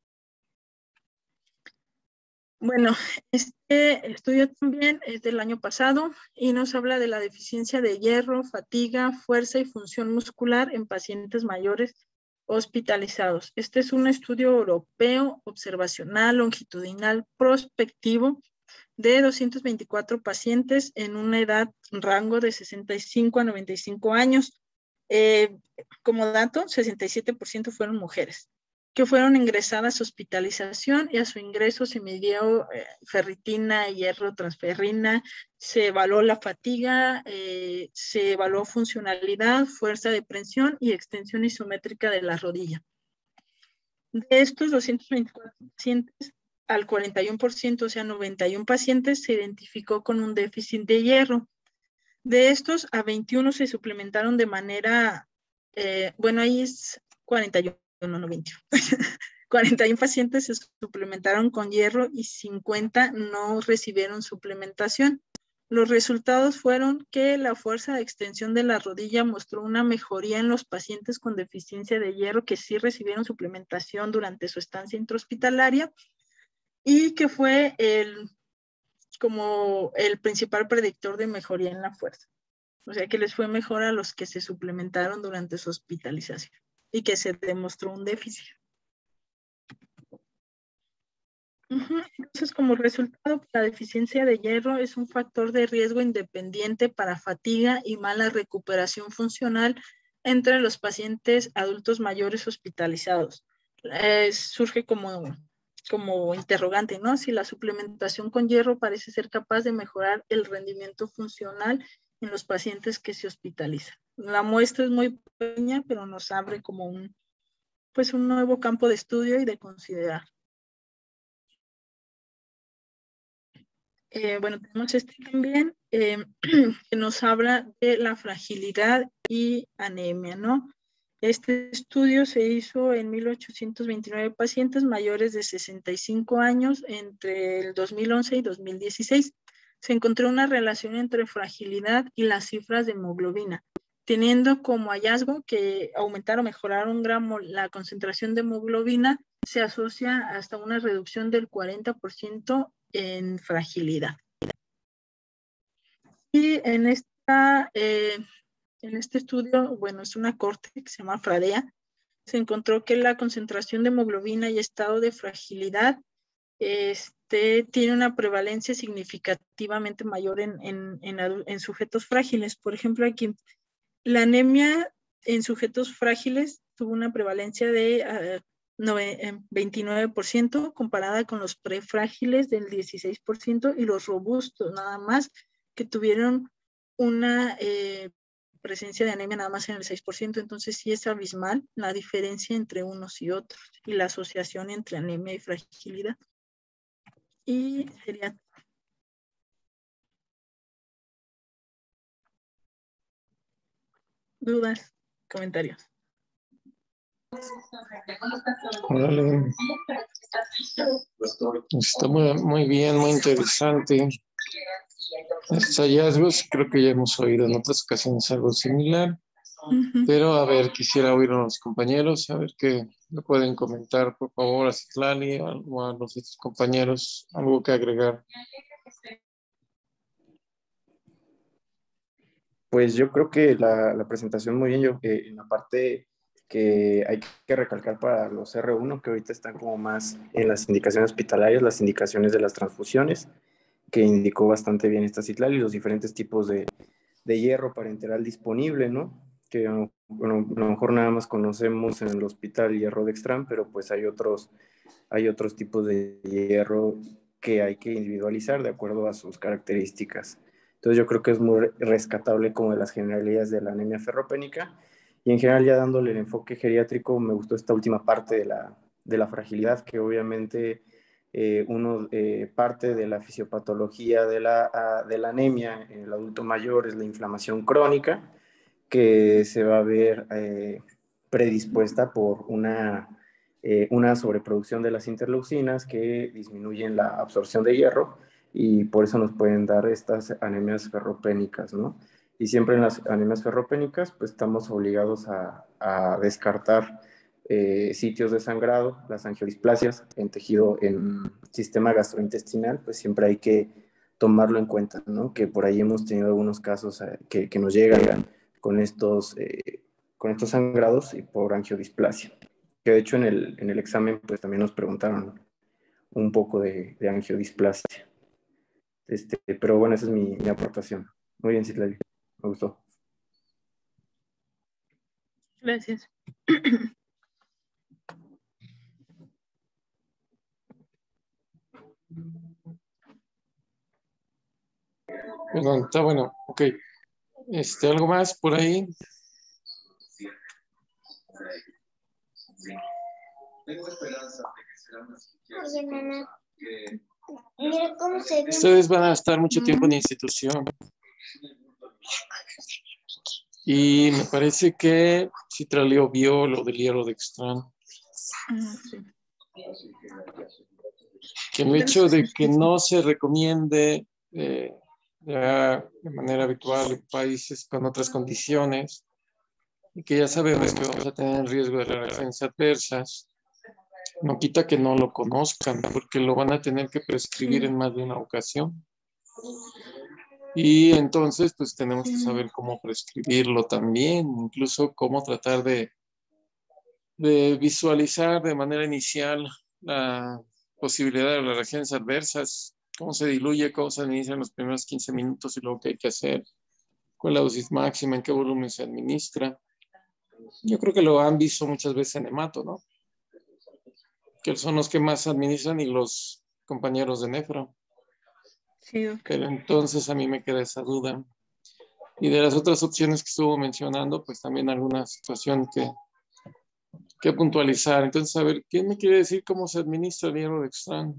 Bueno, este estudio también es del año pasado y nos habla de la deficiencia de hierro, fatiga, fuerza y función muscular en pacientes mayores hospitalizados. Este es un estudio europeo, observacional, longitudinal, prospectivo, de 224 pacientes en una edad, rango de 65 a 95 años. Como dato, 67% fueron mujeres que fueron ingresadas a hospitalización, y a su ingreso se midió ferritina, hierro, transferrina, se evaluó la fatiga, se evaluó funcionalidad, fuerza de presión y extensión isométrica de la rodilla. De estos 224 pacientes, al 41%, o sea, 91 pacientes, se identificó con un déficit de hierro. De estos, a 21 se suplementaron de manera, bueno, ahí es 41, no 21. 41 pacientes se suplementaron con hierro y 50 no recibieron suplementación. Los resultados fueron que la fuerza de extensión de la rodilla mostró una mejoría en los pacientes con deficiencia de hierro que sí recibieron suplementación durante su estancia intrahospitalaria, y que fue como el principal predictor de mejoría en la fuerza. O sea, que les fue mejor a los que se suplementaron durante su hospitalización y que se demostró un déficit. Entonces, como resultado, la deficiencia de hierro es un factor de riesgo independiente para fatiga y mala recuperación funcional entre los pacientes adultos mayores hospitalizados. Surge como interrogante, ¿no? Si la suplementación con hierro parece ser capaz de mejorar el rendimiento funcional en los pacientes que se hospitalizan. La muestra es muy pequeña, pero nos abre como un nuevo campo de estudio y de considerar. Tenemos este también, que nos habla de la fragilidad y anemia, ¿no? Este estudio se hizo en 1829 pacientes mayores de 65 años entre el 2011 y 2016. Se encontró una relación entre fragilidad y las cifras de hemoglobina, teniendo como hallazgo que aumentar o mejorar 1 gramo la concentración de hemoglobina se asocia hasta una reducción del 40% en fragilidad. Y en este estudio, es una corte que se llama FRADEA, se encontró que la concentración de hemoglobina y estado de fragilidad tiene una prevalencia significativamente mayor en sujetos frágiles. Por ejemplo, aquí la anemia en sujetos frágiles tuvo una prevalencia de 29% comparada con los prefrágiles del 16% y los robustos nada más, que tuvieron una presencia de anemia nada más en el 6%. Entonces sí es abismal la diferencia entre unos y otros y la asociación entre anemia y fragilidad. Y sería... ¿Dudas? ¿Comentarios? Órale. Está muy bien, muy interesante. Estos hallazgos, creo que ya hemos oído en otras ocasiones algo similar, pero a ver, quisiera oír a los compañeros, a ver qué me pueden comentar, por favor, a Citlali o a los otros compañeros, algo que agregar. Pues yo creo que la presentación muy bien, yo en la parte que hay que recalcar para los R1, que ahorita están como más en las indicaciones hospitalarias, las indicaciones de las transfusiones, que indicó bastante bien esta Citlali, y los diferentes tipos de hierro parenteral disponible, ¿no? Que bueno, a lo mejor nada más conocemos en el hospital hierro Dextran, pero pues hay otros tipos de hierro que hay que individualizar de acuerdo a sus características. Entonces yo creo que es muy rescatable como de las generalidades de la anemia ferropénica, y en general ya dándole el enfoque geriátrico me gustó esta última parte de la fragilidad, que obviamente parte de la fisiopatología de la anemia en el adulto mayor es la inflamación crónica, que se va a ver predispuesta por una sobreproducción de las interleucinas que disminuyen la absorción de hierro, y por eso nos pueden dar estas anemias ferropénicas, ¿no? Y siempre en las anemias ferropénicas, pues estamos obligados a descartar sitios de sangrado, las angiodisplasias en tejido, en sistema gastrointestinal, pues siempre hay que tomarlo en cuenta, ¿no? Que por ahí hemos tenido algunos casos que nos llegan con estos sangrados y por angiodisplasia. Que de hecho en el examen pues también nos preguntaron un poco de angiodisplasia. Pero bueno, esa es mi aportación. Muy bien, Citlali, me gustó. Gracias. Perdón, está bueno, ok. ¿Algo más por ahí? Tengo esperanza de que será una psiquiatra. Oye, mamá. Mira cómo se ve. Ustedes van a estar mucho tiempo en institución. Y me parece que Citlali vio lo del hierro Dextran. Sí. Que el hecho de que no se recomiende ya de manera habitual en países con otras condiciones, y que ya sabemos que vamos a tener riesgo de reacciones adversas, no quita que no lo conozcan, porque lo van a tener que prescribir en más de una ocasión. Y entonces, pues tenemos que saber cómo prescribirlo también, incluso cómo tratar de visualizar de manera inicial la posibilidad de las reacciones adversas, cómo se diluye, cómo se administra en los primeros 15 minutos y luego qué hay que hacer, cuál es la dosis máxima, en qué volumen se administra. Yo creo que lo han visto muchas veces en hemato, ¿no? Que son los que más administran y los compañeros de nefro. Sí, doctor. Pero entonces a mí me queda esa duda. Y de las otras opciones que estuvo mencionando, pues también alguna situación que puntualizar. Entonces, a ver, ¿quién me quiere decir cómo se administra el hierro de extraño?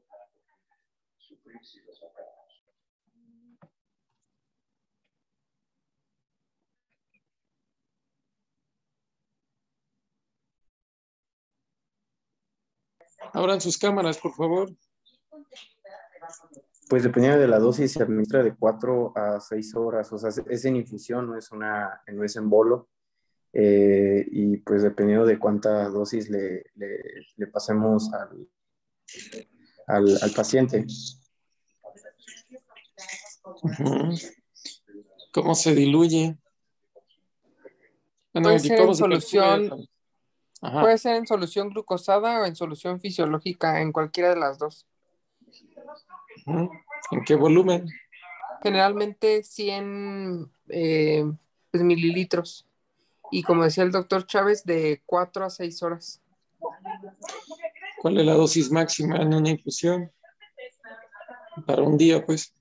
Abran sus cámaras, por favor. Pues dependiendo de la dosis, se administra de 4 a 6 horas, o sea, es en infusión, no es en bolo. Y pues dependiendo de cuánta dosis le pasemos al paciente. Ujú. ¿Cómo se diluye? Bueno, Puede ser en ¿cómo se calcula? solución, Ajá. puede ser en solución glucosada o en solución fisiológica, en cualquiera de las dos. Ujú. ¿En qué volumen? Generalmente 100 pues, mililitros. Y como decía el doctor Chávez, de 4 a 6 horas. ¿Cuál es la dosis máxima en una infusión? Para un día, pues.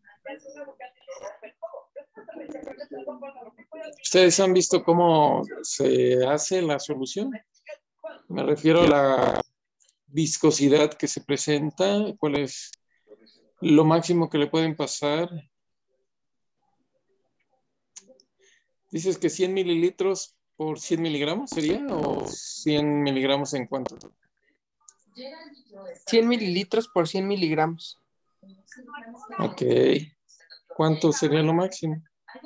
¿Ustedes han visto cómo se hace la solución? Me refiero a la viscosidad que se presenta, cuál es lo máximo que le pueden pasar. ¿Dices que 100 mililitros por 100 miligramos sería o 100 miligramos en cuánto? 100 mililitros por 100 miligramos. Ok. ¿Cuánto sería lo máximo?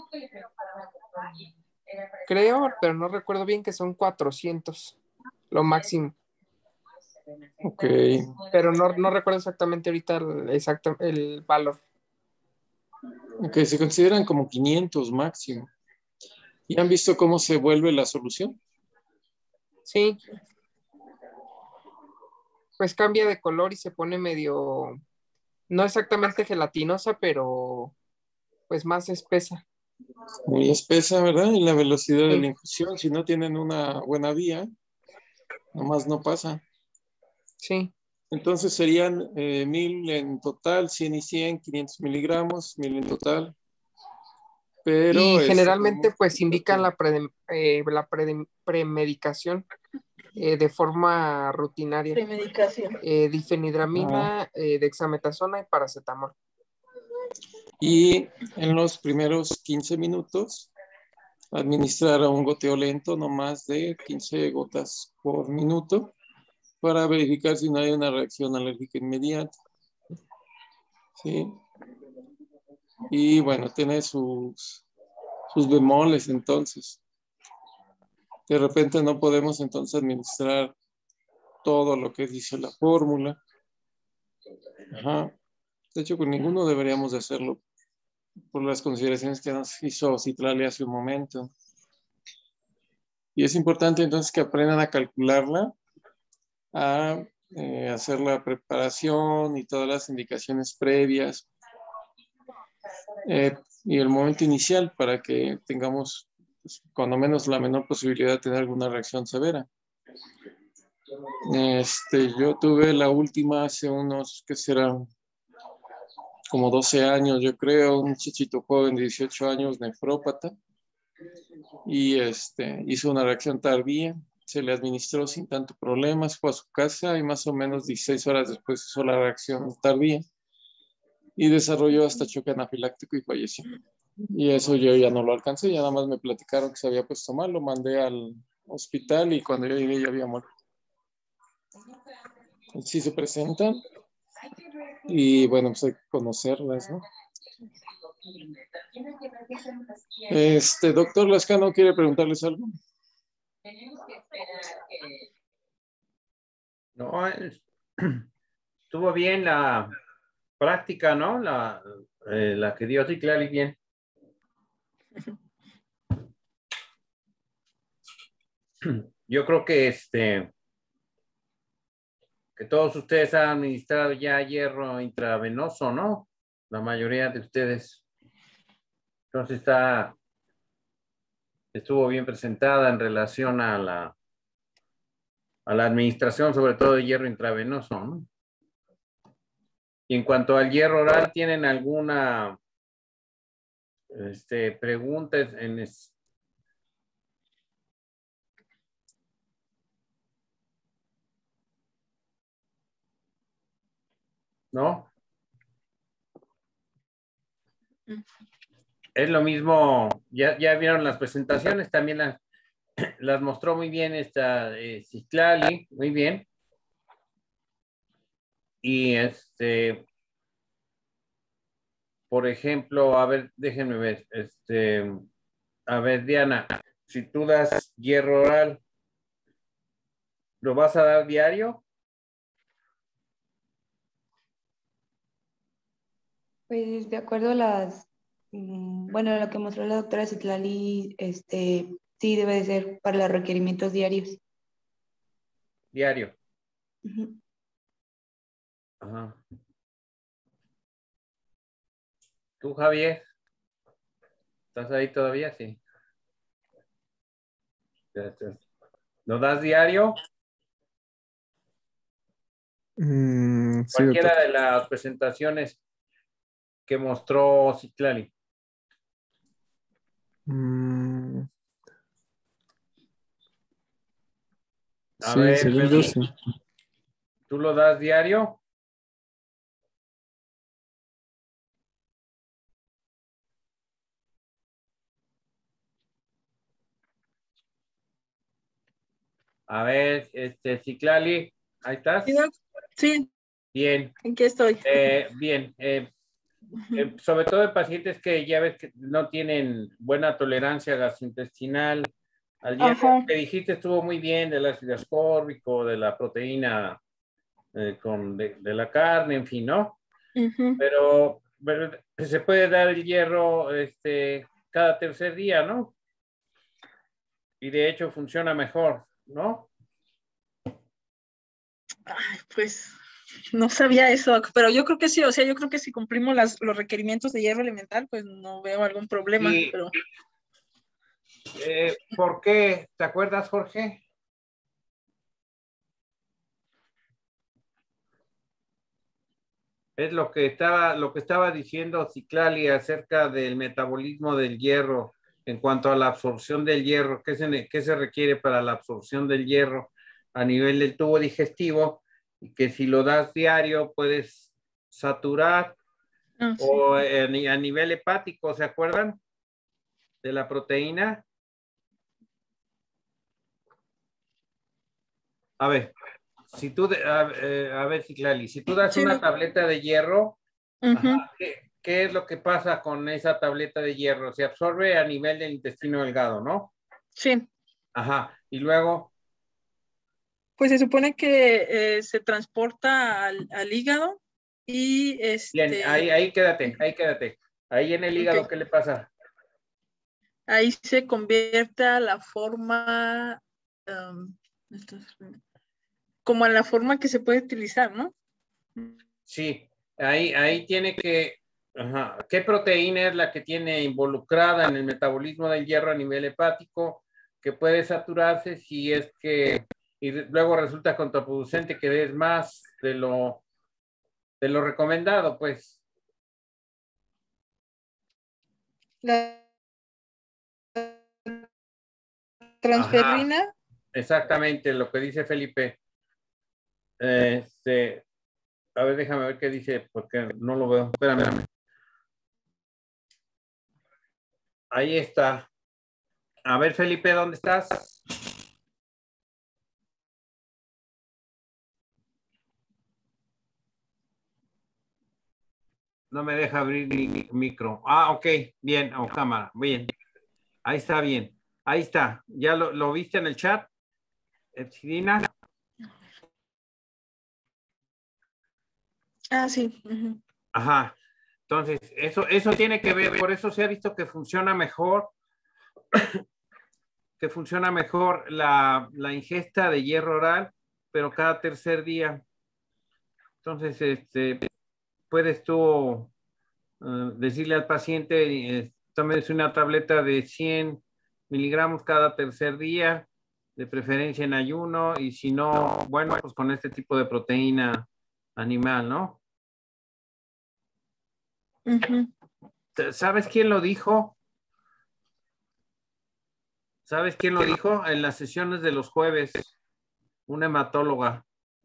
Creo, pero no recuerdo bien que son 400, lo máximo. Ok. Pero no recuerdo exactamente ahorita el valor. Ok, se consideran como 500 máximo. ¿Y han visto cómo se vuelve la solución? Sí, pues cambia de color y se pone medio, no exactamente gelatinosa, pero pues más espesa. Muy espesa, ¿verdad? Y la velocidad de la Sí, infusión, si no tienen una buena vía, nomás no pasa. sí. Entonces serían 1000 en total, 100 y 100, 500 miligramos, 1000 en total. Pero Y generalmente tenemos pues indican que- premedicación de forma rutinaria. Premedicación. Ajá. Difenhidramina, dexametasona y paracetamol. Y en los primeros 15 minutos, administrar a un goteo lento, no más de 15 gotas por minuto, para verificar si no hay una reacción alérgica inmediata. ¿Sí? Y bueno, tiene sus bemoles entonces. De repente no podemos entonces administrar todo lo que dice la fórmula. Ajá. De hecho, con ninguno deberíamos de hacerlo por las consideraciones que nos hizo Citlali hace un momento. Y es importante entonces que aprendan a calcularla, a hacer la preparación y todas las indicaciones previas y el momento inicial para que tengamos, pues, cuando menos la menor posibilidad de tener alguna reacción severa. Yo tuve la última hace unos, ¿qué será? Como 12 años, yo creo, un muchachito joven de 18 años, nefrópata, y hizo una reacción tardía, se le administró sin tanto problema, fue a su casa y más o menos 16 horas después hizo la reacción tardía y desarrolló hasta choque anafiláctico y falleció. Y eso yo ya no lo alcancé, ya nada más me platicaron que se había puesto mal, lo mandé al hospital y cuando yo llegué ya había muerto. Sí se presentan y bueno, pues hay que conocerlas, ¿no? Doctor Lascano, ¿quiere preguntarles algo? No, estuvo bien la práctica, ¿no? La que dio Citlali bien. Yo creo que todos ustedes han administrado ya hierro intravenoso, ¿no? La mayoría de ustedes. Entonces estuvo bien presentada en relación a la administración, sobre todo de hierro intravenoso, ¿no? Y en cuanto al hierro oral, ¿tienen alguna pregunta ¿no? Es lo mismo, ya vieron las presentaciones, también las mostró muy bien esta Citlali, muy bien. Y por ejemplo, a ver, déjenme ver, a ver, Diana, si tú das hierro oral, ¿lo vas a dar diario? Pues de acuerdo a bueno, lo que mostró la doctora Citlali, sí debe de ser para los requerimientos diarios. Diario. Ujú. Ajá. ¿Tú, Javier? ¿Estás ahí todavía? Sí. ¿Lo das diario? Sí, Cualquiera doctor. de las presentaciones que mostró Citlali. Mm, A sí, ver, según yo Feli, sí. ¿tú lo das diario? A ver, Citlali, ¿ahí ¿Sí, estás? doc? Sí, Bien, ¿en qué estoy? bien. Ujú. Sobre todo en pacientes que ya ves que no tienen buena tolerancia gastrointestinal. Al hierro Ajá. que dijiste estuvo muy bien del ácido ascórbico, de la proteína de la carne, en fin, ¿no? Ujú. Pero se puede dar el hierro cada tercer día, ¿no? Y de hecho funciona mejor, ¿no? Ay, pues no sabía eso, doc, pero yo creo que sí, o sea, yo creo que si cumplimos los requerimientos de hierro elemental, pues no veo algún problema, Y pero ¿por qué? ¿Te acuerdas, Jorge? Es lo que estaba diciendo Citlali acerca del metabolismo del hierro en cuanto a la absorción del hierro, qué se requiere para la absorción del hierro a nivel del tubo digestivo, y que si lo das diario puedes saturar sí. o a nivel hepático, ¿se acuerdan? De la proteína. A ver, a ver, Citlali, si tú das Sí, una doc. tableta de hierro, ajá, Ujú. ¿qué es lo que pasa con esa tableta de hierro? Se absorbe a nivel del intestino delgado, ¿no? Sí, Ajá. Y luego, pues se supone que se transporta al hígado y bien, ahí quédate, ahí quédate. Ahí en el ok, hígado, ¿qué le pasa? ahí se convierte a la forma, um, como en la forma que se puede utilizar, ¿no? Sí, ahí tiene que, ajá, ¿qué proteína es la que tiene involucrada en el metabolismo del hierro a nivel hepático que puede saturarse si es que, y luego resulta contraproducente que des más de lo recomendado, pues. La Ajá, transferrina, exactamente lo que dice Felipe. A ver, déjame ver qué dice, porque no lo veo. Espérame. Ahí está. A ver, Felipe, ¿dónde estás? No me deja abrir mi micro. Ah, ok, bien, o cámara, bien. Ahí está bien. Ahí está. ¿Ya lo viste en el chat, Epsidina? sí. Ujú. Ajá. Entonces, eso tiene que ver, por eso se ha visto que funciona mejor la ingesta de hierro oral, pero cada tercer día. Entonces, puedes tú decirle al paciente, tómese una tableta de 100 miligramos cada tercer día, de preferencia en ayuno, y si no, bueno, pues con este tipo de proteína animal, ¿no? Ujú. ¿Sabes quién lo dijo? ¿Sabes quién lo dijo? En las sesiones de los jueves, una hematóloga.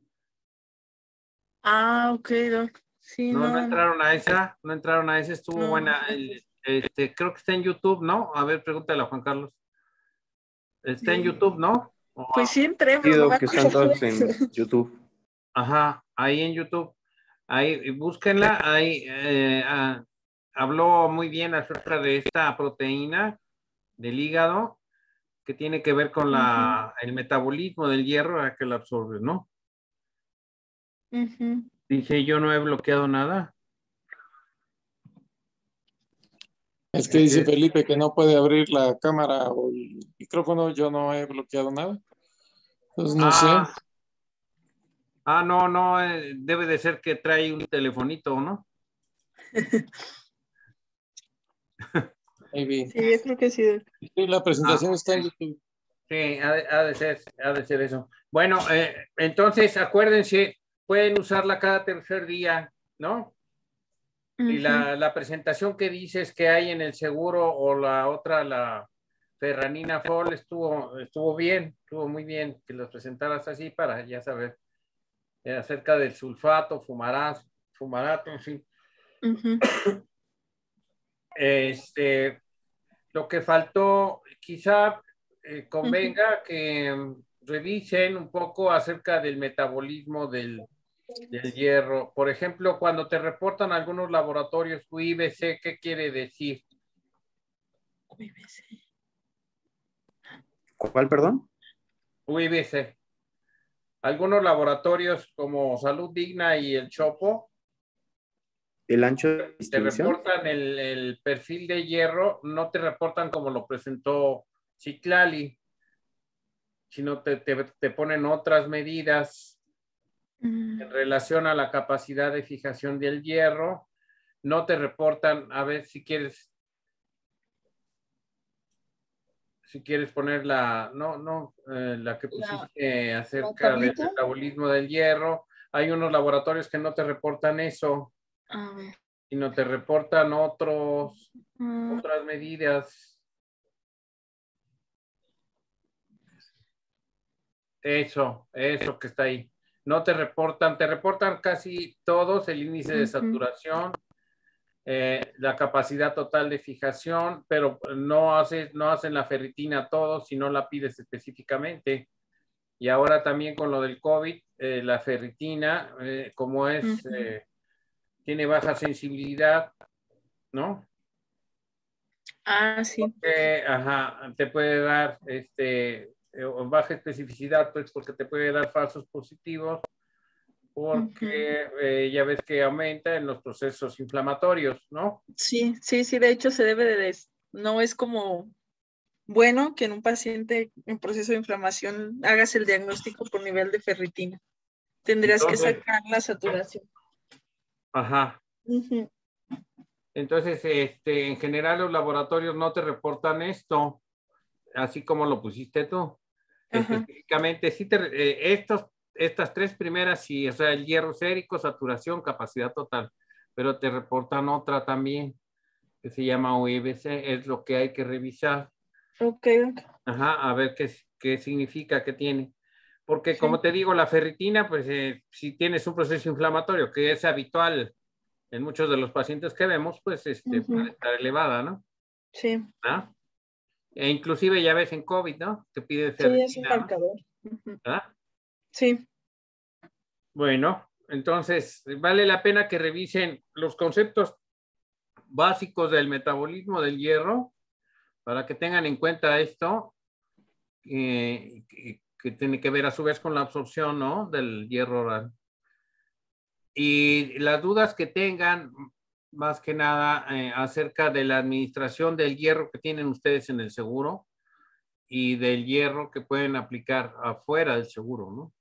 Ah, ok, Doc. Sí, No, no no, entraron a esa, no entraron a esa, estuvo no. buena. Creo que está en YouTube, ¿no? A ver, pregúntale a Juan Carlos. Está en Sí. YouTube, ¿no? Pues sí entré, Sí, pero no me Doc, que están acuerdo. todos en YouTube. Ajá, ahí en YouTube. Ahí, búsquenla, ahí habló muy bien acerca de esta proteína del hígado que tiene que ver con Ujú, el metabolismo del hierro a que lo absorbe, ¿no? ujú. Dije, yo no he bloqueado nada. Es que dice Felipe que no puede abrir la cámara o el micrófono. Yo no he bloqueado nada. Entonces no sé. No, debe de ser que trae un telefonito, ¿no? Maybe. Sí, yo creo que sí, Doc. Sí, la presentación está en YouTube. Sí, ha de ser eso. Bueno, entonces acuérdense, pueden usarla cada tercer día, ¿no? Y Ujú, la presentación que dices que hay en el seguro o la otra, la Ferranina Fall, estuvo bien, estuvo muy bien que los presentaras así para ya saber acerca del sulfato, fumarato, en fin. ujú, Lo que faltó, quizá ujú. convenga que revisen un poco acerca del metabolismo del hierro. Por ejemplo, cuando te reportan algunos laboratorios UIBC, ¿qué quiere decir? ¿Cuál, perdón? UIBC. Algunos laboratorios como Salud Digna y el Chopo ¿El ancho de te distribución? reportan el perfil de hierro, no te reportan como lo presentó Citlali, sino te ponen otras medidas en Mm. relación a la capacidad de fijación del hierro. No te reportan, a ver si quieres poner la que pusiste La acerca del tablita. metabolismo del hierro. Hay unos laboratorios que no te reportan eso, A ver. sino te reportan Ah, otras medidas. Eso que está ahí. No te reportan casi todos el índice de ujú, saturación, la capacidad total de fijación, pero no hacen la ferritina todo si no la pides específicamente. Y ahora también con lo del COVID, la ferritina, como ujú. tiene baja sensibilidad, ¿no? Ah, sí. Ajá, te puede dar baja especificidad, pues porque te puede dar falsos positivos, Ujú. porque ya ves que aumenta en los procesos inflamatorios, ¿no? Sí, sí, sí, de hecho se debe no es como bueno que en un paciente en proceso de inflamación hagas el diagnóstico por nivel de ferritina. Tendrías que Entonces, sacar la saturación. ajá. Ujú, Entonces, en general los laboratorios no te reportan esto, así como lo pusiste tú. ajá. Específicamente, sí estas tres primeras, sí, o sea, el hierro sérico, saturación, capacidad total, pero te reportan otra también, que se llama UIBC, es lo que hay que revisar. Ok, ok. Ajá, a ver qué significa, qué tiene. Porque como Sí. te digo, la ferritina, pues si tienes un proceso inflamatorio que es habitual en muchos de los pacientes que vemos, pues puede Ujú, estar elevada, ¿no? sí. ¿Ah? E inclusive ya ves en COVID, ¿no? Te pide Sí, es un ferritina, ¿no? marcador. Ujú. ¿Ah? Sí. Bueno, entonces vale la pena que revisen los conceptos básicos del metabolismo del hierro para que tengan en cuenta esto, que tiene que ver a su vez con la absorción, ¿no? Del hierro oral. Y las dudas que tengan, más que nada, acerca de la administración del hierro que tienen ustedes en el seguro y del hierro que pueden aplicar afuera del seguro, ¿no?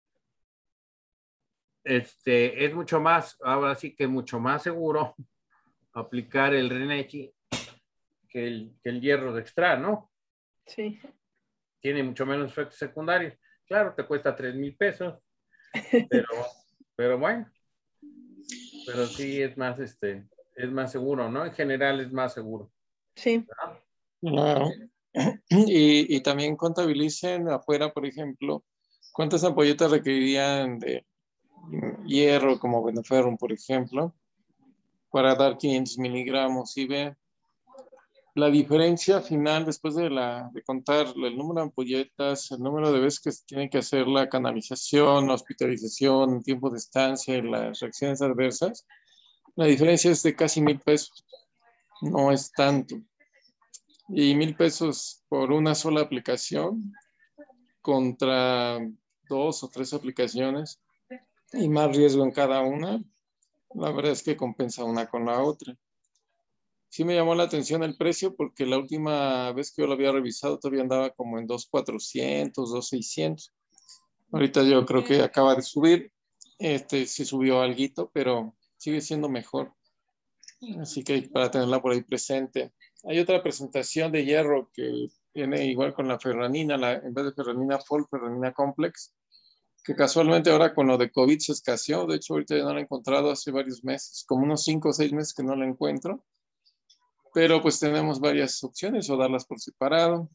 Es mucho más, ahora sí que mucho más seguro aplicar el Renechi que el hierro de extra, ¿no? Sí. Tiene mucho menos efectos secundarios. Claro, te cuesta 3,000 pesos, pero bueno, pero sí es más seguro, ¿no? En general es más seguro. Sí. Claro. Y también contabilicen afuera, por ejemplo, cuántas ampolletas requerirían de hierro como Beneferrum, por ejemplo, para dar 500 miligramos y ve la diferencia final después de contar el número de ampolletas, el número de veces que se tiene que hacer la canalización, la hospitalización, el tiempo de estancia y las reacciones adversas. La diferencia es de casi 1,000 pesos. No es tanto. Y 1,000 pesos por una sola aplicación contra 2 o 3 aplicaciones y más riesgo en cada una, la verdad es que compensa una con la otra. Sí me llamó la atención el precio porque la última vez que yo lo había revisado todavía andaba como en 2,400, 2,600. Ahorita yo creo que acaba de subir. Sí subió alguito, pero sigue siendo mejor. Así que para tenerla por ahí presente. Hay otra presentación de hierro que viene igual con la ferranina, en vez de ferranina Folk, ferranina Complex, que casualmente ahora con lo de COVID se escaseó. De hecho, ahorita ya no la he encontrado hace varios meses, como unos 5 o 6 meses que no la encuentro. Pero pues tenemos varias opciones o darlas por separado.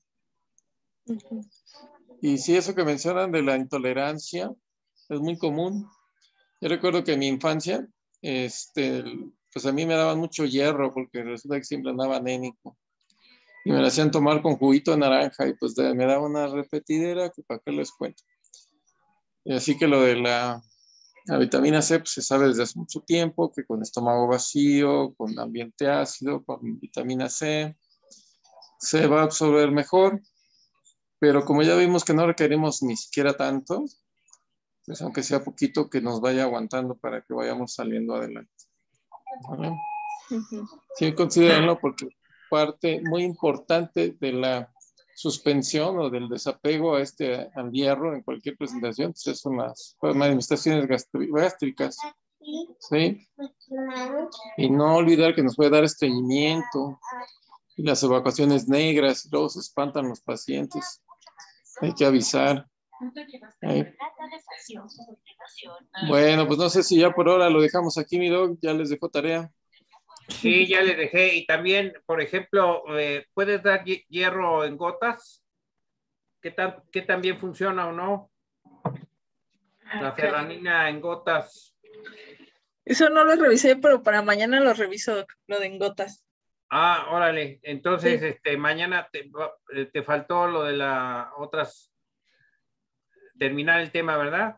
Y sí, eso que mencionan de la intolerancia es muy común. Yo recuerdo que en mi infancia, pues a mí me daban mucho hierro porque resulta que siempre andaba anémico. Y me lo hacían tomar con juguito de naranja y pues me daba una repetidera que para qué les cuento. Y así que lo de la vitamina C pues se sabe desde hace mucho tiempo que con estómago vacío, con ambiente ácido, con vitamina C, se va a absorber mejor. Pero como ya vimos que no requerimos ni siquiera tanto, pues aunque sea poquito, que nos vaya aguantando para que vayamos saliendo adelante. ¿Vale? Sí, considérenlo porque parte muy importante de la suspensión o del desapego al hierro en cualquier presentación, pues son las manifestaciones gástricas, ¿sí? Y no olvidar que nos puede dar estreñimiento y las evacuaciones negras, y luego se espantan los pacientes. Hay que avisar. Bueno, pues no sé si ya por ahora lo dejamos aquí, mi doc, ya les dejo tarea. Sí, ya les dejé. Y también, por ejemplo, ¿puedes dar hierro en gotas? ¿Qué tan bien funciona o no? La ferranina en gotas. Eso no lo revisé, pero para mañana lo reviso, lo de en gotas. Ah, órale. Entonces, Sí. mañana te faltó lo de terminar el tema, ¿verdad?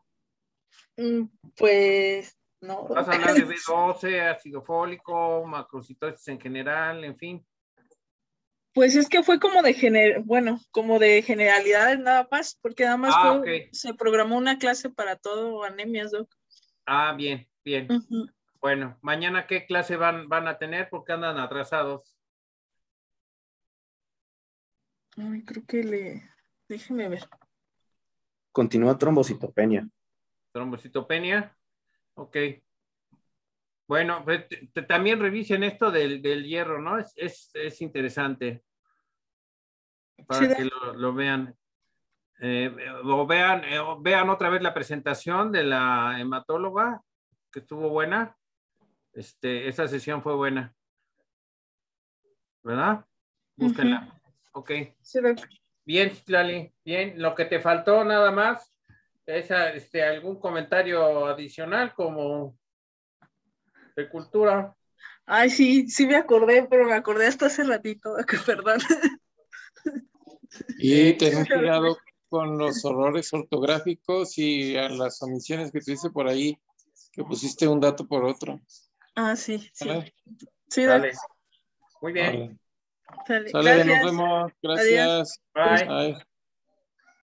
Pues no. Vas a hablar de B12, ácido fólico, macrocitosis en general, en fin. Pues es que fue como como de generalidades nada más, porque nada más Ok. se programó una clase para todo anemias, Doc. Ah, bien, bien. Bueno, mañana ¿qué clase van a tener? Porque andan atrasados. Ay, creo que déjeme ver. Continúa trombocitopenia. Trombocitopenia. Ok. Bueno, pues, también revisen esto del hierro, ¿no? Es interesante para Sí, que lo vean. O vean otra vez la presentación de la hematóloga, que estuvo buena. Esa sesión fue buena. ¿Verdad? Búsquenla. Ok. Sí, Bien, Citlali. Bien. Lo que te faltó nada más es algún comentario adicional como de cultura. Ay, sí me acordé, pero me acordé hasta hace ratito, que perdón. Y ten cuidado con los errores ortográficos y a las omisiones que te hice por ahí, que pusiste un dato por otro. Ah, sí. ¿Vale? Sí, Dale. Muy bien. Vale. Sale. Sale, nos Gracias. vemos. Adiós. Gracias. Bye. Bye.